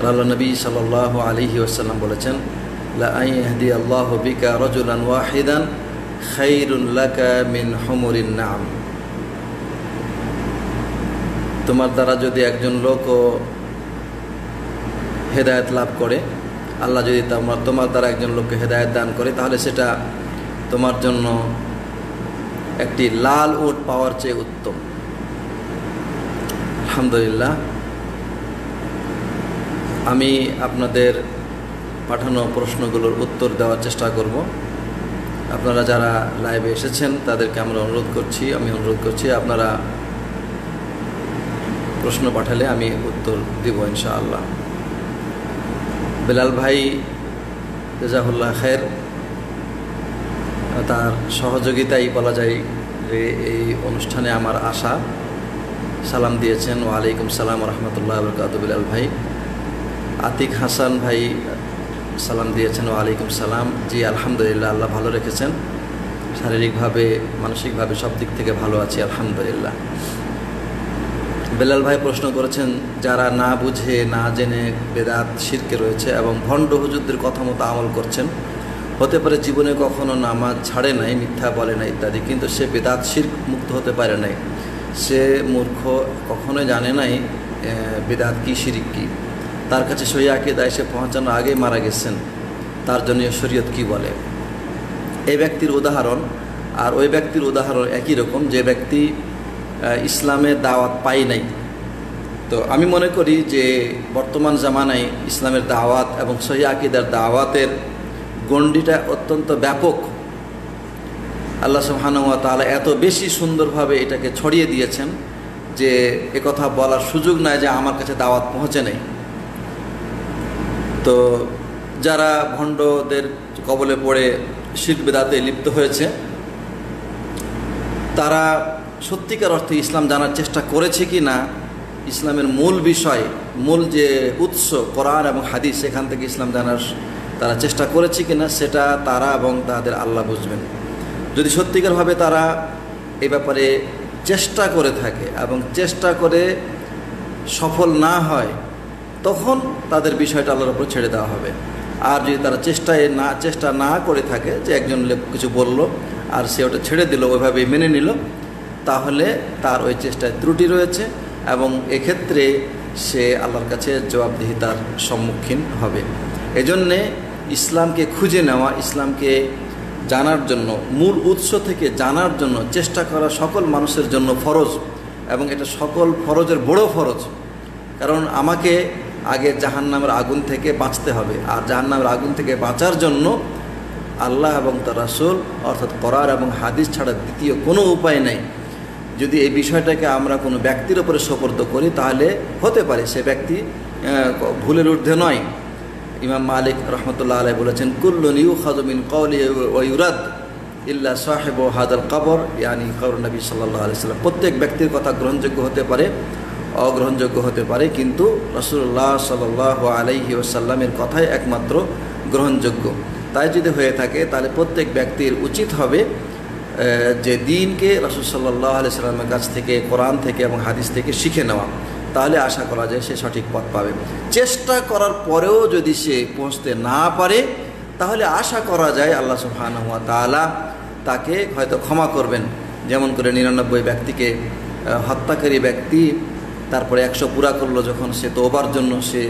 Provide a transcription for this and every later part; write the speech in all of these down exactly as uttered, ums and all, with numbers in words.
আল্লাহ নবী সাল্লাল্লাহু আলাইহি ওয়াসাল্লাম বলেছেন, লা আইয়াহদি আল্লাহু বিকা রাজুলান ওয়াহিদান খায়রুল লাকা মিন হুমুরিন নাম। তোমার দ্বারা যদি একজন লোক হেদায়েত লাভ করে, আল্লাহ যদি তোমার তোমার দ্বারা একজন লোককে হেদায়েত দান করে, তাহলে সেটা তোমার জন্য একটি লাল উট পাওয়ার চেয়ে উত্তম। আলহামদুলিল্লাহ, আমি আপনাদের পাঠানো প্রশ্নগুলোর উত্তর দেওয়ার চেষ্টা করব। আপনারা যারা লাইভে এসেছেন তাদেরকে আমরা অনুরোধ করছি আমি অনুরোধ করছি আপনারা প্রশ্ন পাঠালে আমি উত্তর দিব ইনশাআল্লাহ। বেলাল ভাই জাযাকুল্লাহ খায়ের, তার সহযোগিতাই বলা যায় যে এই অনুষ্ঠানে আমার আশা। সালাম দিয়েছেন, ওয়ালাইকুম সালাম ওয়া রাহমাতুল্লাহি ওয়া বারাকাতুহু। বেলাল ভাই। আতিক হাসান ভাই সালাম দিয়েছেন, ওয়ালাইকুম সালাম। জি আলহামদুলিল্লাহ, আল্লাহ ভালো রেখেছেন, শারীরিকভাবে মানসিকভাবে সব দিক থেকে ভালো আছি আলহামদুলিল্লাহ। বেলাল ভাই প্রশ্ন করেছেন, যারা না বুঝে না জেনে বেদাত শিরকে রয়েছে এবং ভণ্ড হুজুরদের কথা মতো আমল করছেন, হতে পারে জীবনে কখনো নামাজ ছাড়ে নাই, মিথ্যা বলে নাই ইত্যাদি, কিন্তু সে বেদাত শিরক মুক্ত হতে পারে নাই। সে মূর্খ, কখনোই জানে নাই বেদাত কি শিরক কি। তার কাছে সহিহ আকীদা এসে পৌঁছানোর আগেই মারা গেছেন, তার জন্য শরীয়ত কি বলে। এই ব্যক্তির উদাহরণ আর ওই ব্যক্তির উদাহরণ একই রকম, যে ব্যক্তি ইসলামের দাওয়াত পাই নাই। তো আমি মনে করি যে বর্তমান জামানায় ইসলামের দাওয়াত এবং সহিহ আকীদার দাওয়াতের গণ্ডিটা অত্যন্ত ব্যাপক। আল্লাহ সুবহানাহু ওয়া তাআলা এত বেশি সুন্দরভাবে এটাকে ছড়িয়ে দিয়েছেন যে একথা বলার সুযোগ নাই যে আমার কাছে দাওয়াত পৌঁছে নেই। তো যারা ভণ্ডদের কবলে পড়ে শিরক বিদআতে লিপ্ত হয়েছে, তারা সত্যিকার অর্থে ইসলাম জানার চেষ্টা করেছে কি না, ইসলামের মূল বিষয়, মূল যে উৎস কোরআন এবং হাদিস, সেখান থেকে ইসলাম জানার তারা চেষ্টা করেছে কি না, সেটা তারা এবং তাদের আল্লাহ বুঝবেন। যদি সত্যিকারভাবে তারা এই ব্যাপারে চেষ্টা করে থাকে এবং চেষ্টা করে সফল না হয়, তখন তাদের বিষয়টা আল্লাহর উপর ছেড়ে দেওয়া হবে। আর যদি তারা চেষ্টায় না চেষ্টা না করে থাকে, যে একজন লোক কিছু বলল আর সে ওটা ছেড়ে দিল, ওইভাবেই মেনে নিল, তাহলে তার ওই চেষ্টায় ত্রুটি রয়েছে এবং এক্ষেত্রে সে আল্লাহর কাছে জবাবদিহিতার সম্মুখীন হবে। এজন্যে ইসলামকে খুঁজে নেওয়া, ইসলামকে জানার জন্য, মূল উৎস থেকে জানার জন্য চেষ্টা করা সকল মানুষের জন্য ফরজ, এবং এটা সকল ফরজের বড় ফরজ। কারণ আমাকে আগে জাহান্নামের আগুন থেকে বাঁচতে হবে, আর জাহান্নামের আগুন থেকে বাঁচার জন্য আল্লাহ এবং তার রাসূল অর্থাৎ কোরআন এবং হাদিস ছাড়া দ্বিতীয় কোনো উপায় নেই। যদি এই বিষয়টাকে আমরা কোনো ব্যক্তির উপরে সুপর্দ করি, তাহলে হতে পারে সে ব্যক্তি ভুলের ঊর্ধ্বে নয়। ইমাম মালিক রহমতুল্লাহ আলাইহি বলেছেন, কুল্লুন ইউখাযু মিন কওলি ওয়া ইউরাদ ইল্লা সাহিবু হাদাল কবর, ইয়ানি কবর নবী সাল্লাল্লাহু আলাইহি সাল্লাম। প্রত্যেক ব্যক্তির কথা গ্রহণযোগ্য হতে পারে, অগ্রহণযোগ্য হতে পারে, কিন্তু রাসূলুল্লাহ সাল্লাল্লাহু আলাইহি ওয়াসাল্লামের কথাই একমাত্র গ্রহণযোগ্য। তাই যদি হয়ে থাকে, তাহলে প্রত্যেক ব্যক্তির উচিত হবে যে দিনকে রাসূল সাল্লাল্লাহু আলাইহি সাল্লামের কাছ থেকে, কোরআন থেকে এবং হাদিস থেকে শিখে নেওয়া। তাহলে আশা করা যায় সে সঠিক পথ পাবে। চেষ্টা করার পরেও যদি সে পৌঁছতে না পারে, তাহলে আশা করা যায় আল্লাহ সুবহানাহু ওয়া তাআলা তাকে হয়তো ক্ষমা করবেন। যেমন করে নিরানব্বই ব্যক্তিকে হত্যাকারী ব্যক্তি তারপরে একশো পুরা করলো, যখন সে তওবার জন্য সে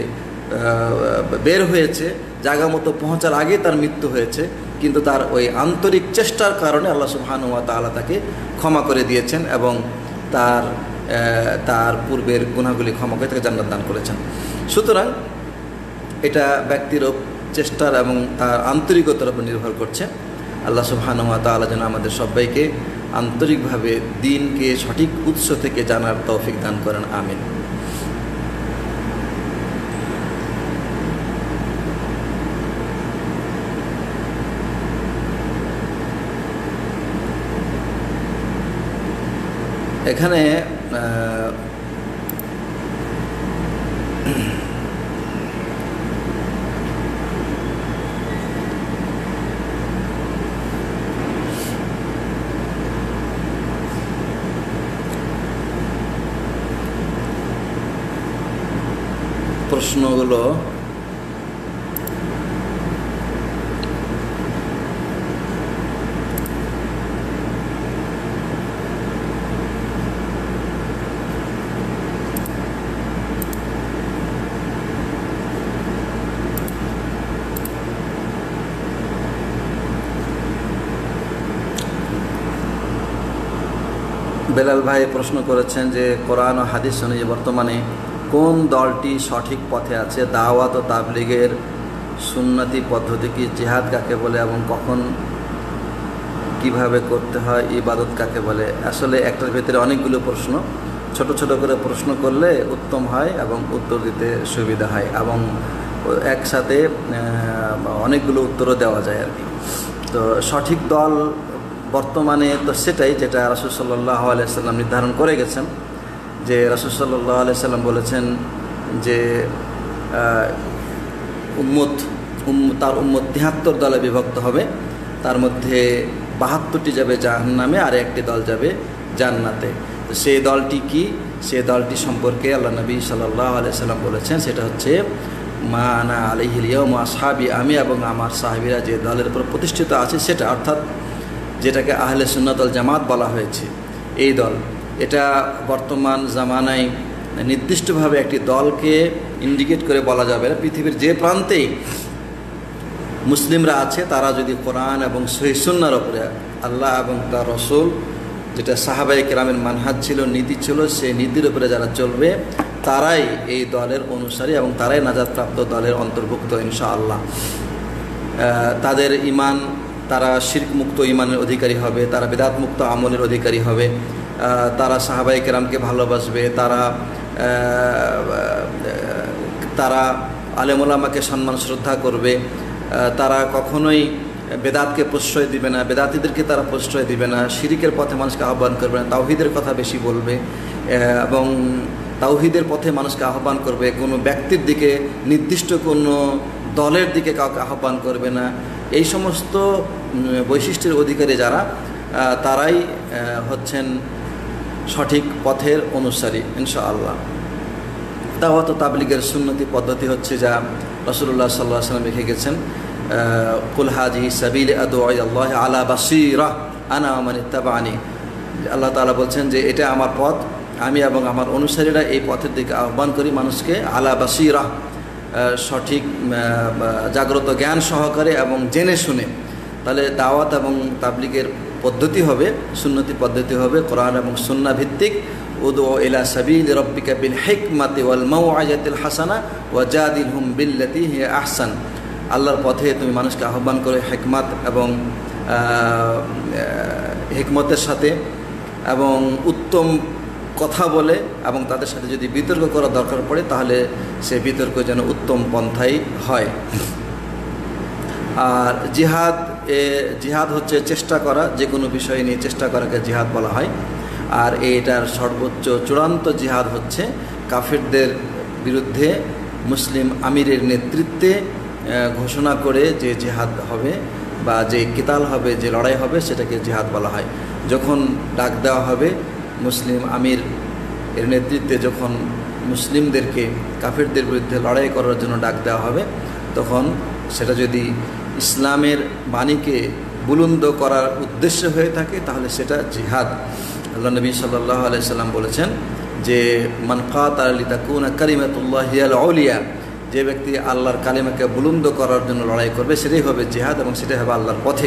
বের হয়েছে, জায়গা মতো পৌঁছার আগে তার মৃত্যু হয়েছে, কিন্তু তার ওই আন্তরিক চেষ্টার কারণে আল্লাহ সুবহানাহু ওয়া তাআলা তাকে ক্ষমা করে দিয়েছেন এবং তার তার পূর্বের গুনাহগুলি ক্ষমা করে তাকে জান্নাত দান করেছেন। সুতরাং এটা ব্যক্তির চেষ্টার এবং তার আন্তরিকতার উপর নির্ভর করছে। আল্লাহ সুবহানাহু ওয়া তাআলা যেন আমাদের সবাইকে আন্তরিকভাবে দ্বীনকে সঠিক উৎস থেকে জানার তৌফিক দান করেন, আমিন। এখানে প্রশ্নগুলো বেলাল ভাই প্রশ্ন করেছেন যে কোরআন ও হাদিস অনুযায়ী বর্তমানে কোন দলটি সঠিক পথে আছে, দাওয়াত ও তাবলীগের সুন্নতি পদ্ধতি কি, জিহাদ কাকে বলে এবং কখন কিভাবে করতে হয়, ইবাদত কাকে বলে। আসলে একটার ভিতরে অনেকগুলো প্রশ্ন, ছোট ছোট করে প্রশ্ন করলে উত্তম হয় এবং উত্তর দিতে সুবিধা হয় এবং একসাথে অনেকগুলো উত্তরও দেওয়া যায় আর কি। তো সঠিক দল বর্তমানে তো সেটাই যেটা রাসূল সাল্লাল্লাহু আলাইহি সাল্লাম নির্ধারণ করে গেছেন, যে রাসূল সাল্লাল্লাহু আলাইহি সাল্লাম বলেছেন যে উম্মত তার উম্মত তিহাত্তর দলে বিভক্ত হবে, তার মধ্যে বাহাত্তরটি যাবে জাহান্নামে আর একটি দল যাবে জান্নাতে। তো সেই দলটি কি, সেই দলটি সম্পর্কে আল্লাহ নবী সাল্লাল্লাহু আলাইহি সাল্লাম বলেছেন সেটা হচ্ছে মা আনা আলাইহিল ইয়াউম ওয়া আসহাবি, আমি এবং আমার সাহাবীরা যে দলের উপর প্রতিষ্ঠিত আছে সেটা, অর্থাৎ যেটাকে আহলে সুন্নাত ওয়াল জামাত বলা হয়েছে এই দল। এটা বর্তমান জামানায় নির্দিষ্টভাবে একটি দলকে ইন্ডিকেট করে বলা যাবে না। পৃথিবীর যে প্রান্তেই মুসলিমরা আছে তারা যদি কোরআন এবং সহিহ সুন্নাহর উপরে আল্লাহ এবং তার রসুল, যেটা সাহাবায়ে কেরামের মানহাজ ছিল, নীতি ছিল, সেই নীতির উপরে যারা চলবে তারাই এই দলের অনুসারী এবং তারাই নাজাতপ্রাপ্ত দলের অন্তর্ভুক্ত ইনশাআল্লাহ। তাদের ঈমান, তারা শিরক মুক্ত ঈমানের অধিকারী হবে, তারা বিদআত মুক্ত আমলের অধিকারী হবে, তারা সাহাবায়ে কেরামকে ভালোবাসবে, তারা তারা আলেম ওলামাকে সম্মান শ্রদ্ধা করবে, তারা কখনোই বেদাতকে প্রশ্রয় দিবে না, বেদাতীদেরকে তারা প্রশ্রয় দিবে না, শিরিকের পথে মানুষকে আহ্বান করবে না, তাওহীদের কথা বেশি বলবে এবং তাওহীদের পথে মানুষকে আহ্বান করবে। কোনো ব্যক্তির দিকে, নির্দিষ্ট কোনো দলের দিকে কাউকে আহ্বান করবে না। এই সমস্ত বৈশিষ্ট্যের অধিকারী যারা, তারাই হচ্ছেন সঠিক পথের অনুসারী ইনশাআল্লাহ। দাওয়াত ও তাবলীগের সুন্নতি পদ্ধতি হচ্ছে যা রাসূলুল্লাহ সাল্লাল্লাহু আলাইহি ওয়াসাল্লাম লিখে গেছেন, কুল হাযিহি সাবিলি আদউ ইলাল্লাহি আলা বাসীরা আনা ওয়া মান ইত্তাবা'আনি। আল্লাহ তাআলা বলছেন যে এটা আমার পথ, আমি এবং আমার অনুসারীরা এই পথের দিকে আহ্বান করি মানুষকে, আলা বাসীরা, সঠিক জাগ্রত জ্ঞান সহকারে এবং জেনে শুনে। তাহলে দাওয়াত এবং তাবলীগের পদ্ধতি হবে, সুন্নতি পদ্ধতি হবে কোরআন এবং সুন্নাহ ভিত্তিক। উদউ ইলা সাবিলি রাব্বিকা বিল হিকমাতি ওয়াল মাউআযাতিল হাসানা ওয়া জাদিলহুম বিল্লাতী হিয়া আহসান। আল্লাহর পথে তুমি মানুষকে আহ্বান করে হিকমত এবং হিকমতের সাথে এবং উত্তম কথা বলে, এবং তাদের সাথে যদি বিতর্ক করা দরকার পড়ে তাহলে সে বিতর্ক যেন উত্তম পন্থাই হয়। আর জিহাদ, এ জিহাদ হচ্ছে চেষ্টা করা, যে কোনো বিষয় নিয়ে চেষ্টা করাকে জিহাদ বলা হয়। আর এটার সর্বোচ্চ চূড়ান্ত জিহাদ হচ্ছে কাফিরদের বিরুদ্ধে মুসলিম আমিরের নেতৃত্বে ঘোষণা করে যে জিহাদ হবে বা যে কিতাল হবে, যে লড়াই হবে, সেটাকে জিহাদ বলা হয়। যখন ডাক দেওয়া হবে মুসলিম আমির এর নেতৃত্বে, যখন মুসলিমদেরকে কাফিরদের বিরুদ্ধে লড়াই করার জন্য ডাক দেওয়া হবে, তখন সেটা যদি ইসলামের বাণীকে বুলন্দ করার উদ্দেশ্য হয়ে থাকে তাহলে সেটা জিহাদ। আল্লাহ নবী সাল্লাল্লাহু আলাইহি সাল্লাম বলেছেন যে মান কাতালা লিতাকুনা কালিমাতুল্লাহি হিয়াল উলিয়া, যে ব্যক্তি আল্লাহর কালিমাকে বুলন্দ করার জন্য লড়াই করবে সেটাই হবে জিহাদ এবং সেটাই হবে আল্লাহর পথে।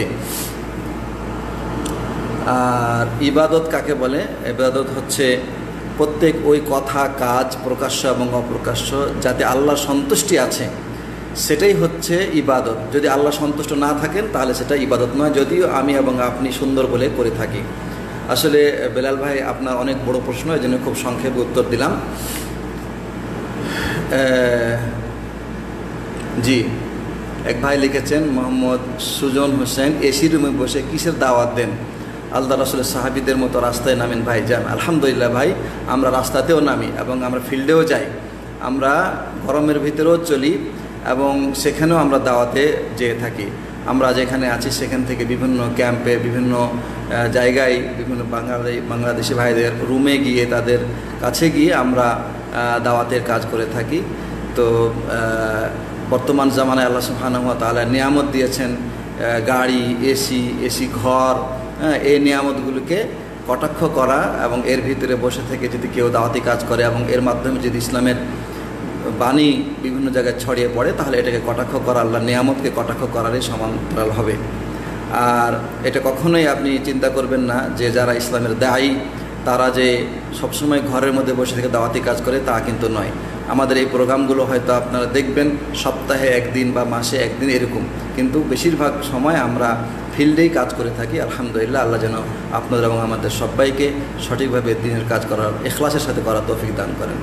আর ইবাদত কাকে বলে? ইবাদত হচ্ছে প্রত্যেক ওই কথা, কাজ, প্রকাশ্য এবং অপ্রকাশ্য যাতে আল্লাহর সন্তুষ্টি আছে সেটাই হচ্ছে ইবাদত। যদি আল্লাহ সন্তুষ্ট না থাকেন তাহলে সেটা ইবাদত নয়, যদিও আমি এবং আপনি সুন্দর বলে করে থাকি। আসলে বেলাল ভাই আপনার অনেক বড় প্রশ্ন, এই জন্য খুব সংক্ষেপে উত্তর দিলাম। জি, এক ভাই লিখেছেন মোহাম্মদ সুজন হোসেন, এসি রুমে বসে কিসের দাওয়াত দেন? আল্লাহ রাসূলের সাহাবীদের মতো রাস্তায় নামেন ভাই যান। আলহামদুলিল্লাহ ভাই, আমরা রাস্তাতেও নামি এবং আমরা ফিল্ডেও যাই, আমরা গরমের ভিতরেও চলি এবং সেখানেও আমরা দাওয়াতে যেয়ে থাকি। আমরা যেখানে আছি সেখান থেকে বিভিন্ন ক্যাম্পে, বিভিন্ন জায়গায়, বিভিন্ন বাঙালি বাংলাদেশি ভাইদের রুমে গিয়ে, তাদের কাছে গিয়ে আমরা দাওয়াতের কাজ করে থাকি। তো বর্তমান জামানায় আল্লাহ সুবহানাহু ওয়া তাআলা নিয়ামত দিয়েছেন, গাড়ি, এসি, এসি ঘর, হ্যাঁ, এই নিয়ামতগুলোকে কটাক্ষ করা এবং এর ভিতরে বসে থেকে যদি কেউ দাওয়াতি কাজ করে এবং এর মাধ্যমে যদি ইসলামের বাণী বিভিন্ন জায়গায় ছড়িয়ে পড়ে, তাহলে এটাকে কটাক্ষ করা আল্লাহর নিয়ামতকে কটাক্ষ করারই সমান্তরাল হবে। আর এটা কখনোই আপনি চিন্তা করবেন না যে যারা ইসলামের দায়ী তারা যে সবসময় ঘরের মধ্যে বসে থেকে দাওয়াতি কাজ করে, তা কিন্তু নয়। আমাদের এই প্রোগ্রামগুলো হয়তো আপনারা দেখবেন সপ্তাহে একদিন বা মাসে একদিন এরকম, কিন্তু বেশিরভাগ সময় আমরা ফিল্ডেই কাজ করে থাকি। আলহামদুলিল্লাহ, আল্লাহ যেন আপনাদের এবং আমাদের সবাইকে সঠিকভাবে দিনের কাজ করার, ইখলাসের সাথে করার তৌফিক দান করেন।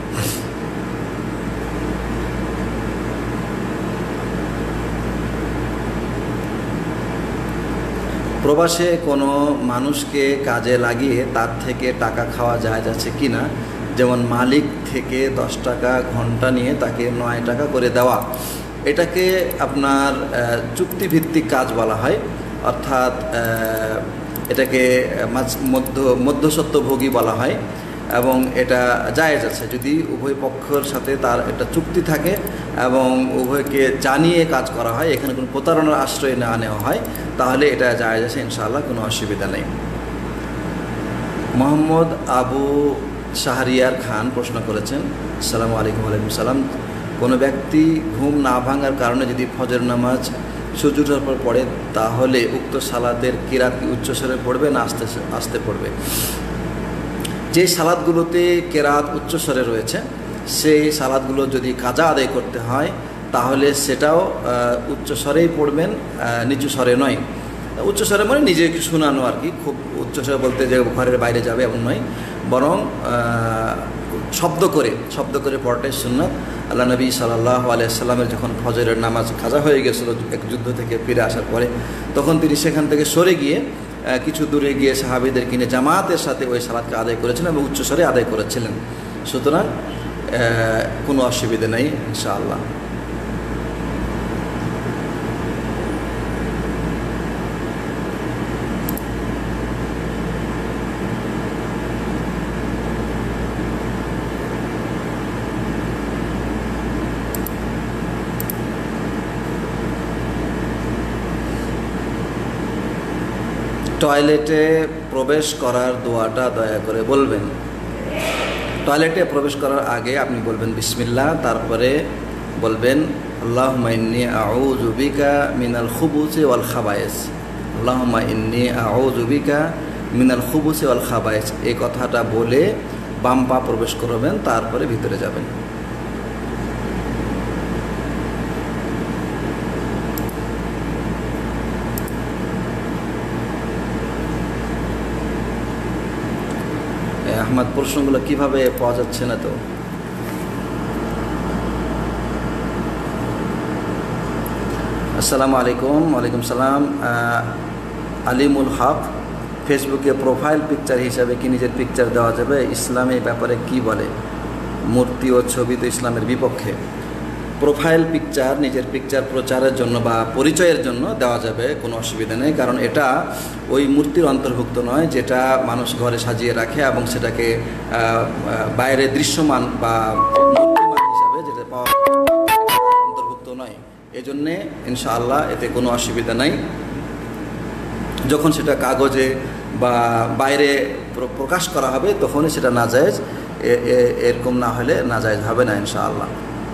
প্রবাসে কোনো মানুষকে কাজে লাগিয়ে তার থেকে টাকা খাওয়া যায় যাচ্ছে কি না, যেমন মালিক থেকে দশ টাকা ঘন্টা নিয়ে তাকে নয় টাকা করে দেওয়া, এটাকে আপনার চুক্তিভিত্তিক কাজ বলা হয়। অর্থাৎ এটাকে মধ্য মধ্যস্বত্বভোগী বলা হয় এবং এটা জায়েজ আছে যদি উভয় পক্ষের সাথে তার একটা চুক্তি থাকে এবং উভয়কে জানিয়ে কাজ করা হয়, এখানে কোনো প্রতারণার আশ্রয় না নেওয়া হয়, তাহলে এটা জায়েজ আছে, ইনশাআল্লাহ কোনো অসুবিধা নেই। মোহাম্মদ আবু শাহরিয়ার খান প্রশ্ন করেছেন, আসসালামু আলাইকুম। ওয়ালাইকুম সালাম। কোনো ব্যক্তি ঘুম না ভাঙার কারণে যদি ফজর নামাজ সূর্য ওঠার পর পড়ে, তাহলে উক্ত সালাতের কিরাত কি উচ্চস্বরে পড়বে না আস্তে আস্তে পড়বে? যে সালাদগুলোতে কেরাত উচ্চস্বরে রয়েছে, সেই সালাদগুলো যদি কাজা আদায় করতে হয় তাহলে সেটাও উচ্চস্বরেই পড়বেন, নিচু স্বরে নয়। উচ্চস্বরে মানে নিজেকে শোনানো আর কি, খুব উচ্চস্বরে বলতে যে ঘরের বাইরে যাবে এমন নয়, বরং শব্দ করে শব্দ করে পড়াটাই সুন্নাত। আল্লাহ নবী সাল্লাল্লাহু আলাইহি সাল্লামের যখন ফজরের নামাজ কাজা হয়ে গেছিল এক যুদ্ধ থেকে ফিরে আসার পরে, তখন তিনি সেখান থেকে সরে গিয়ে কিছু দূরে গিয়ে সাহাবীদের কিনে জামাতের সাথে ওই সালাতকে আদায় করেছিলেন এবং উচ্চস্বরে আদায় করেছিলেন। সুতরাং কোনো অসুবিধা নেই ইনশাআল্লাহ। টয়লেটে প্রবেশ করার দোয়াটা দয়া করে বলবেন। টয়লেটে প্রবেশ করার আগে আপনি বলবেন বিসমিল্লাহ, তারপরে বলবেন আল্লাহুম্মা ইন্নী আউযু বিকা মিনাল খুবুসি ওয়াল খাবায়েস। আল্লাহুম্মা ইন্নী আউযু বিকা মিনাল খুবুসি ওয়াল খাবায়েস, এই কথাটা বলে বাম পা প্রবেশ করবেন, তারপরে ভিতরে যাবেন। আহমদ, প্রশ্নগুলো কিভাবে পাওয়া যাচ্ছে না তো? আসসালামু আলাইকুম। ওয়ালাইকুম সালাম। আলিমুল হক, ফেসবুকে প্রোফাইল পিকচার হিসাবে কি নিজের পিকচার দেওয়া যাবে? ইসলাম এই ব্যাপারে কি বলে? মূর্তি ও ছবি তো ইসলামের বিপক্ষে। প্রোফাইল পিকচার নিজের পিকচার প্রচারের জন্য বা পরিচয়ের জন্য দেওয়া যাবে, কোনো অসুবিধা নেই, কারণ এটা ওই মূর্তির অন্তর্ভুক্ত নয় যেটা মানুষ ঘরে সাজিয়ে রাখে এবং সেটাকে বাইরে দৃশ্যমান বা মূর্তিমান হিসাবে যেটা পাওয়া অন্তর্ভুক্ত নয়। এই জন্যে ইনশাআল্লাহ এতে কোনো অসুবিধা নাই। যখন সেটা কাগজে বা বাইরে প্রকাশ করা হবে তখনই সেটা নাজায়েজ, এরকম না হলে নাজায়েজ হবে না ইনশাআল্লাহ।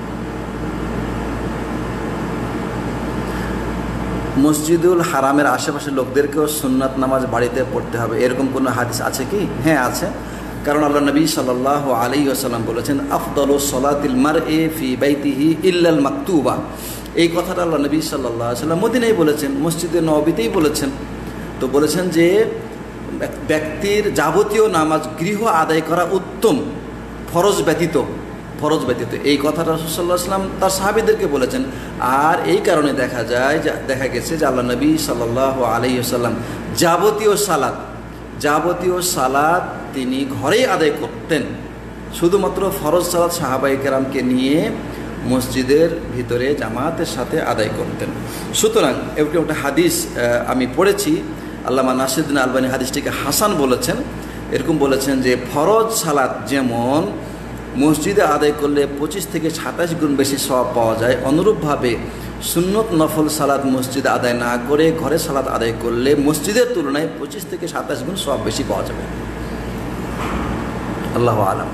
মসজিদুল হারামের আশেপাশের লোকদেরকেও সুন্নাত নামাজ বাড়িতে পড়তে হবে, এরকম কোনো হাদিস আছে কি? হ্যাঁ আছে, কারণ আল্লাহ নবী সাল্লাল্লাহু আলাইহি ওয়াসাল্লাম বলেছেন আফদালুস সালাতিল মারই ফি বাইতিহি ইল্লাল মাকতুবা। এই কথাটা আল্লাহ নবী সাল্লাল্লাহু আলাইহি ওয়াসাল্লাম মদিনায় বলেছেন, মসজিদে নববীতেই বলেছেন। তো বলেছেন যে ব্যক্তির যাবতীয় নামাজ গৃহ আদায় করা উত্তম, ফরজ ব্যতীত ফরজ ব্যতীত এই কথাটা রাসূল সাল্লাল্লাহু আলাইহি ওয়াসাল্লাম তার সাহাবীদেরকে বলেছেন। আর এই কারণে দেখা যায় দেখা গেছে যে আল্লাহ নবী সাল্লাল্লাহু আলাইহি ওয়াসাল্লাম যাবতীয় সালাত যাবতীয় সালাত তিনি ঘরেই আদায় করতেন, শুধুমাত্র ফরজ সালাত সাহাবায়ে কেরামকে নিয়ে মসজিদের ভিতরে জামাতের সাথে আদায় করতেন। সুতরাং এরকম একটা হাদিস আমি পড়েছি, আল্লামা নাসিরুদ্দিন আলবানী হাদিসটিকে হাসান বলেছেন। এরকম বলেছেন যে ফরজ সালাত যেমন মসজিদে আদায় করলে পঁচিশ থেকে সাতাশ গুণ বেশি সওয়াব পাওয়া যায়, অনুরূপভাবে সুন্নত নফল সালাত মসজিদে আদায় না করে ঘরে সালাত আদায় করলে মসজিদের তুলনায় পঁচিশ থেকে সাতাশ গুণ সওয়াব বেশি পাওয়া যাবে। আল্লাহু আলাম।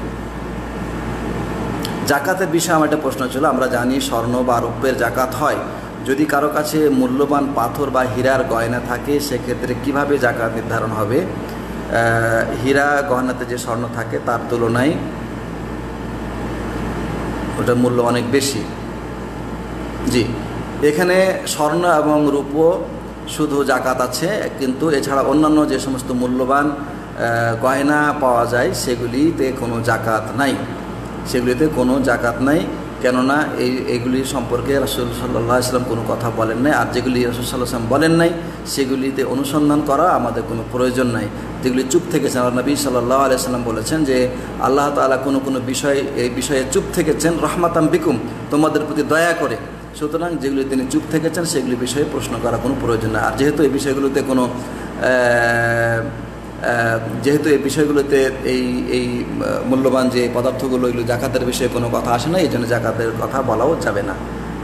জাকাতের বিষয়ে আমার একটা প্রশ্ন ছিল। আমরা জানি স্বর্ণ বা রৌপ্যের জাকাত হয়। যদি কারো কাছে মূল্যবান পাথর বা হীরার গয়না থাকে সেক্ষেত্রে কিভাবে জাকাত নির্ধারণ হবে? হীরা গহনাতে যে স্বর্ণ থাকে তার তুলনায় ওটার মূল্য অনেক বেশি। জি, এখানে স্বর্ণ এবং রূপো শুধু জাকাত আছে, কিন্তু এছাড়া অন্যান্য যে সমস্ত মূল্যবান গয়না পাওয়া যায় সেগুলিতে কোনো জাকাত নাই, সেগুলিতে কোনো জাকাত নাই। কেননা এই এগুলি সম্পর্কে রাসূল সাল্লাল্লাহু আলাইহি ওয়াসাল্লাম কোনো কথা বলেন নাই। আর যেগুলি রাসূল সাল্লাল্লাহু আলাইহি ওয়াসাল্লাম বলেন নাই সেগুলিতে অনুসন্ধান করা আমাদের কোনো প্রয়োজন নাই। যেগুলি চুপ থেকেছেন, নবী সাল্লাল্লাহু আলাইহি ওয়াসাল্লাম বলেছেন যে আল্লাহ তাআলা কোনো কোনো বিষয় এই বিষয়ে চুপ থেকেছেন রাহমাতাম বিকুম, তোমাদের প্রতি দয়া করে। সুতরাং যেগুলি তিনি চুপ থেকেছেন সেগুলি বিষয়ে প্রশ্ন করা কোনো প্রয়োজন নাই। আর যেহেতু এই বিষয়গুলোতে কোনো যেহেতু এই বিষয়গুলোতে এই এই মূল্যবান যে পদার্থগুলো এগুলো জাকাতের বিষয়ে কোনো কথা আসে না, এই জন্য জাকাতের কথা বলাও যাবে না।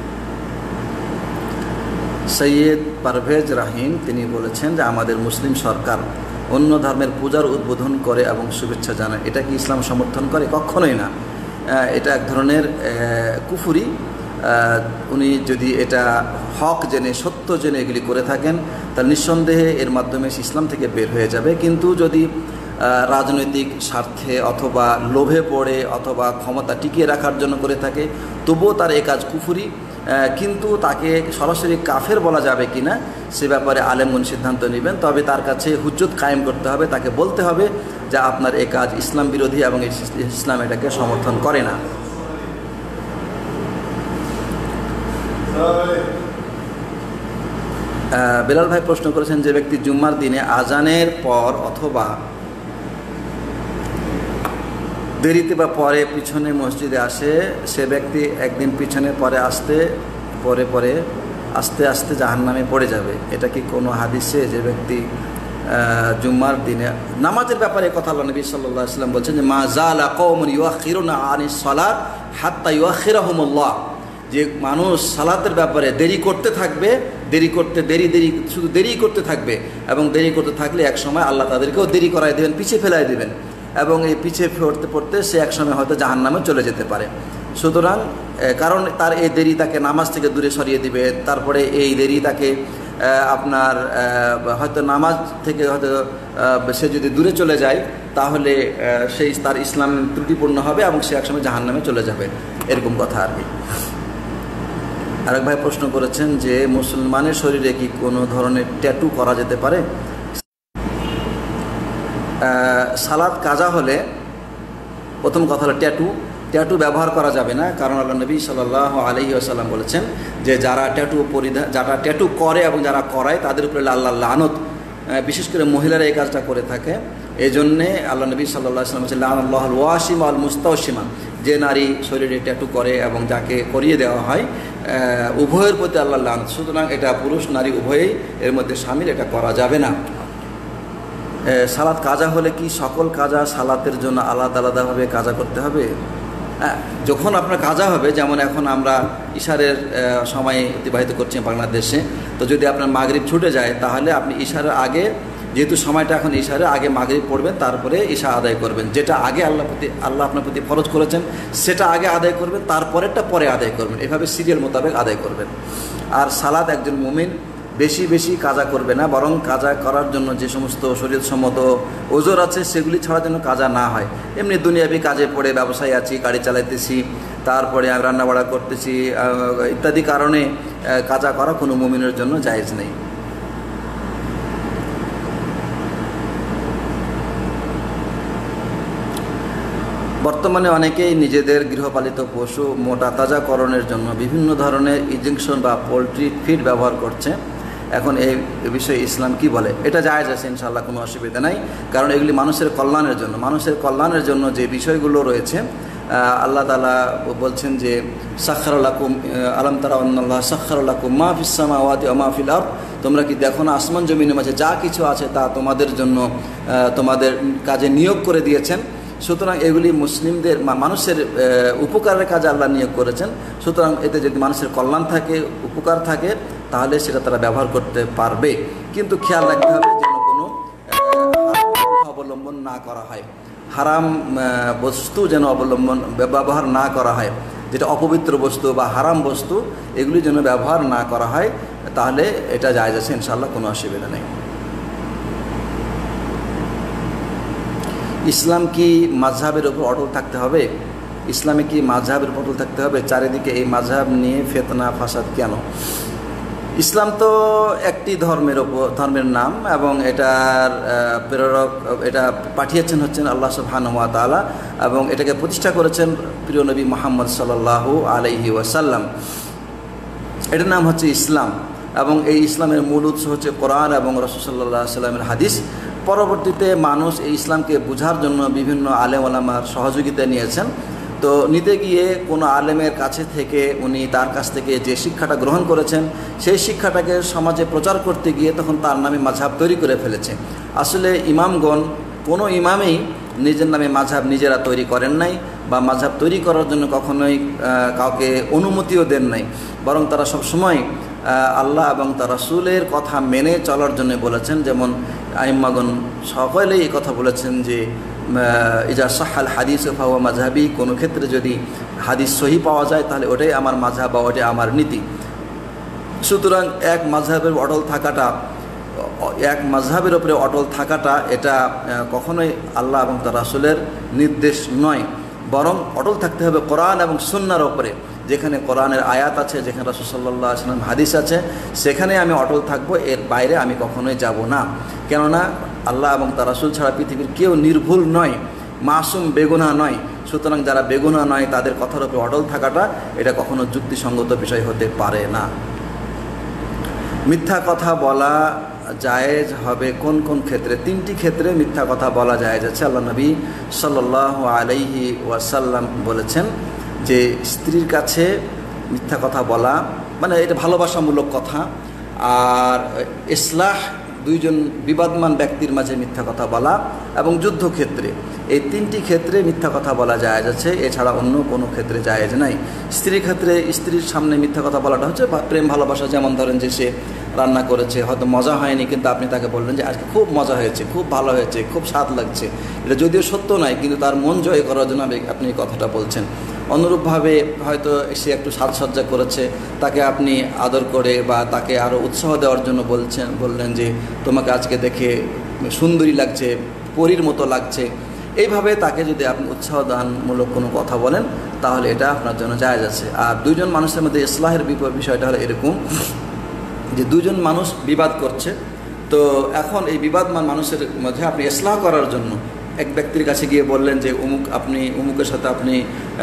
সৈয়দ পারভেজ রাহিম তিনি বলেছেন যে আমাদের মুসলিম সরকার অন্য ধর্মের পূজার উদ্বোধন করে এবং শুভেচ্ছা জানায়, এটা কি ইসলাম সমর্থন করে? কখনোই না। এটা এক ধরনের কুফরি। উনি যদি এটা হক জেনে সত্য জেনে এগুলি করে থাকেন তাহলে নিঃসন্দেহে এর মাধ্যমে ইসলাম থেকে বের হয়ে যাবে। কিন্তু যদি রাজনৈতিক স্বার্থে অথবা লোভে পড়ে অথবা ক্ষমতা টিকিয়ে রাখার জন্য করে থাকে তবুও তার এ কাজ কুফরি। কিন্তু তাকে সরাসরি কাফের বলা যাবে কি না সে ব্যাপারে আলেমগণ সিদ্ধান্ত নেবেন। তবে তার কাছে হুজ্জত কায়েম করতে হবে, তাকে বলতে হবে যে আপনার এ কাজ ইসলাম বিরোধী এবং ইসলাম এটাকে সমর্থন করে না। বেলাল ভাই প্রশ্ন করেছেন যে ব্যক্তি জুম্মার দিনে আজানের পর অথবা দেরিতে বা পরে পিছনে মসজিদে আসে, সে ব্যক্তি একদিন পিছনে পরে আসতে পরে পরে আস্তে আস্তে জাহান্নামে পড়ে যাবে। এটা কি কোনো হাদিসে যে ব্যক্তি জুম্মার দিনে নামাজের ব্যাপারে কথা আল্লাহ নবী সাল্লাল্লাহু আলাইহি ওয়াসাল্লাম বলছেন যে মা জালা কওমুন ইউআখিরুনা আনিস সালাত হাত্তা ইউআখিরাহুমুল্লাহ, যে মানুষ সালাতের ব্যাপারে দেরি করতে থাকবে, দেরি করতে দেরি দেরি শুধু দেরি করতে থাকবে এবং দেরি করতে থাকলে এক সময় আল্লাহ তাদেরকেও দেরি করাই দেবেন, পিছিয়ে ফেলাই দেবেন এবং এই পিছিয়ে পড়তে পড়তে সে এক সময় হয়তো জাহান্নামে চলে যেতে পারে। সুতরাং কারণ তার এই দেরি তাকে নামাজ থেকে দূরে সরিয়ে দিবে, তারপরে এই দেরি তাকে আপনার হয়তো নামাজ থেকে হয়তো সে যদি দূরে চলে যায় তাহলে সেই তার ইসলাম ত্রুটিপূর্ণ হবে এবং সে একসময় জাহান্নামে চলে যাবে, এরকম কথা আর কি। আরেক ভাই প্রশ্ন করেছেন যে মুসলমানের শরীরে কি কোনো ধরনের ট্যাটু করা যেতে পারে? সালাত কাজা হলে প্রথম কথা হলো ট্যাটু ট্যাটু ব্যবহার করা যাবে না, কারণ আল্লাহ নবী সাল্লাল্লাহু আলাইহি ওয়াসাল্লাম বলেছেন যে যারা ট্যাটু পরিধান যারা ট্যাটু করে এবং যারা করায় তাদের উপরে আল্লাহর লানত, বিশেষ করে মহিলারা এই কাজটা করে থাকে। এই জন্যে আল্লাহ নবী সাল্লাল্লাহু আলাইহি ওয়াসাল্লাম বলেছেন লানাল্লাহুল ওয়াসিমা ওয়াল মুস্তাওসিমা, যে নারী শরীরে ট্যাটু করে এবং যাকে করিয়ে দেওয়া হয় উভয়ের প্রতি আল্লাহর লানত। সুতরাং এটা পুরুষ নারী উভয়েই এর মধ্যে শামিল, এটা করা যাবে না। সালাত কাজা হলে কি সকল কাজা সালাতের জন্য আলাদা আলাদাভাবে কাজা করতে হবে? যখন আপনার কাজা হবে, যেমন এখন আমরা ইশারের সময় অতিবাহিত করছি বাংলাদেশে, তো যদি আপনার মাগরিব ছুটে যায় তাহলে আপনি ইশারের আগে, যেহেতু সময়টা এখন ইশারের আগে মাগরিব পড়বেন, তারপরে ইশা আদায় করবেন। যেটা আগে আল্লাহ প্রতি আল্লাহ আপনার প্রতি ফরজ করেছেন সেটা আগে আদায় করবেন, তারপরেরটা পরে আদায় করবেন, এভাবে সিরিয়াল মোতাবেক আদায় করবেন। আর সালাত একজন মুমিন বেশি বেশি কাজা করবে না, বরং কাজা করার জন্য যে সমস্ত শরীয়তসম্মত ওজর আছে সেগুলি ছাড়া যেন কাজা না হয়। এমনি দুনিয়াবি কাজে পড়ে ব্যবসায় আছি, গাড়ি চালাইতেছি, তারপরে রান্নাবাড়া করতেছি ইত্যাদি কারণে কাজা করা কোনো মুমিনের জন্য জায়েজ নেই। বর্তমানে অনেকেই নিজেদের গৃহপালিত পশু মোটা তাজাকরণের জন্য বিভিন্ন ধরনের ইনজেকশন বা পোলট্রি ফিড ব্যবহার করছে। এখন এই বিষয়ে ইসলাম কি বলে? এটা জায়েজ আছে ইনশাআল্লাহ, কোনো অসুবিধা নাই, কারণ এগুলি মানুষের কল্যাণের জন্য মানুষের কল্যাণের জন্য যে বিষয়গুলো রয়েছে আল্লাহ তাআলা বলছেন যে সাখারুল লাকুম আলাম তারা আন্নাল্লাহ সাখারুল লাকুম মা ফিস সামাওয়াতি ওয়া মা ফিল আরদ, তোমরা কি দেখো না আসমান জমিনের মাঝে যা কিছু আছে তা তোমাদের জন্য তোমাদের কাজে নিয়োগ করে দিয়েছেন। সুতরাং এগুলি মুসলিমদের মানুষের উপকারের কাজে আল্লাহ নিয়োগ করেছেন। সুতরাং এতে যদি মানুষের কল্যাণ থাকে, উপকার থাকে, তাহলে সেটা তারা ব্যবহার করতে পারবে। কিন্তু খেয়াল রাখতে হবে যেন কোনো অবলম্বন না করা হয়, হারাম বস্তু যেন অবলম্বন ব্যবহার না করা হয়, যেটা অপবিত্র বস্তু বা হারাম বস্তু এগুলি যেন ব্যবহার না করা হয়, তাহলে এটা জায়েজ আছে ইনশাআল্লাহ, কোনো অসুবিধা নেই। ইসলাম কি মাযহাবের উপর অটল থাকতে হবে? ইসলামে কি মাযহাবের উপর অটল থাকতে হবে? চারিদিকে এই মাযহাব নিয়ে ফিতনা ফাসাদ কেন? ইসলাম তো একটি ধর্মের ওপর ধর্মের নাম, এবং এটার প্রেরক এটা পাঠিয়েছেন হচ্ছেন আল্লাহ সুবহানাহু ওয়া তাআলা, এবং এটাকে প্রতিষ্ঠা করেছেন প্রিয় নবী মুহাম্মদ সাল্লাল্লাহু আলাইহি ওয়াসাল্লাম। এটার নাম হচ্ছে ইসলাম, এবং এই ইসলামের মূল উৎস হচ্ছে কোরআন এবং রাসূল সাল্লাল্লাহু আলাইহি ওয়াসাল্লামের হাদিস। পরবর্তীতে মানুষ এই ইসলামকে বোঝার জন্য বিভিন্ন আলেম ওলামার সহযোগিতা নিয়েছেন। তো নিতে গিয়ে কোনো আলেমের কাছে থেকে উনি তার কাছ থেকে যে শিক্ষাটা গ্রহণ করেছেন, সেই শিক্ষাটাকে সমাজে প্রচার করতে গিয়ে তখন তার নামে মাযহাব তৈরি করে ফেলেছে। আসলে ইমামগণ কোনো ইমামেই নিজের নামে মাযহাব নিজেরা তৈরি করেন নাই, বা মাযহাব তৈরি করার জন্য কখনোই কাউকে অনুমতিও দেন নাই, বরং তারা সবসময় আল্লাহ এবং তার রাসূলের কথা মেনে চলার জন্য বলেছেন। যেমন আইম্মাগণ সকলেই এই কথা বলেছেন যে ইজা সাহাল হাদিস ফাহুয়া মাযহাবি, কোনো ক্ষেত্রে যদি হাদিস সহি পাওয়া যায় তাহলে ওটাই আমার মাযহাব বা ওটাই আমার নীতি। সুতরাং এক মাযহাবের অটল থাকাটা এক মাযহাবের উপরে অটল থাকাটা এটা কখনোই আল্লাহ এবং তার রাসূলের নির্দেশ নয়, বরং অটল থাকতে হবে কোরআন এবং সুন্নাহর উপরে। যেখানে কোরআনের আয়াত আছে, যেখানে রাসূল সাল্লাল্লাহু আলাইহি ওয়াসাল্লাম হাদিস আছে, সেখানে আমি অটল থাকবো, এর বাইরে আমি কখনোই যাব না। কেননা আল্লাহ এবং তার রাসূল ছাড়া পৃথিবীর কেউ নির্ভুল নয়, মাসুম বেগুনাহ নয়। সুতরাং যারা বেগুনাহ নয় তাদের কথার উপরে অটল থাকাটা এটা কখনো যুক্তিসঙ্গত বিষয় হতে পারে না। মিথ্যা কথা বলা জায়েজ হবে কোন কোন ক্ষেত্রে? তিনটি ক্ষেত্রে মিথ্যা কথা বলা জায়েজ আছে। আল্লাহ নবী সাল্লাল্লাহু আলাইহি ওয়াসাল্লাম বলেছেন যে স্ত্রীর কাছে মিথ্যা কথা বলা মানে এটা ভালোবাসামূলক কথা, আর ইসলাহ দুইজন বিবাদমান ব্যক্তির মাঝে মিথ্যা কথা বলা, এবং যুদ্ধক্ষেত্রে, এই তিনটি ক্ষেত্রে মিথ্যা কথা বলা জায়েজ আছে, এছাড়া অন্য কোনো ক্ষেত্রে জায়েজ নাই। স্ত্রীর ক্ষেত্রে স্ত্রীর সামনে মিথ্যা কথা বলাটা হচ্ছে প্রেম ভালোবাসা। যেমন ধরেন যে সে রান্না করেছে, হয়তো মজা হয়নি, কিন্তু আপনি তাকে বললেন যে আজকে খুব মজা হয়েছে, খুব ভালো হয়েছে, খুব স্বাদ লাগছে। এটা যদিও সত্য নয়, কিন্তু তার মন জয় করার জন্য আপনি এই কথাটা বলছেন। অনুরূপভাবে হয়তো সে একটু সাজসজ্জা করেছে, তাকে আপনি আদর করে বা তাকে আরও উৎসাহ দেওয়ার জন্য বলছেন বললেন যে তোমাকে আজকে দেখে সুন্দরী লাগছে, পরীর মতো লাগছে। এইভাবে তাকে যদি আপনি উৎসাহ দানমূলক কোনো কথা বলেন তাহলে এটা আপনার জন্য জায়েজ আছে। আর দুইজন মানুষের মধ্যে ইসলাহের বিষয়টা হলো এরকম যে দুজন মানুষ বিবাদ করছে, তো এখন এই বিবাদমান মানুষের মধ্যে আপনি ইসলাহ করার জন্য এক ব্যক্তির কাছে গিয়ে বললেন যে অমুক আপনি অমুকের সাথে আপনি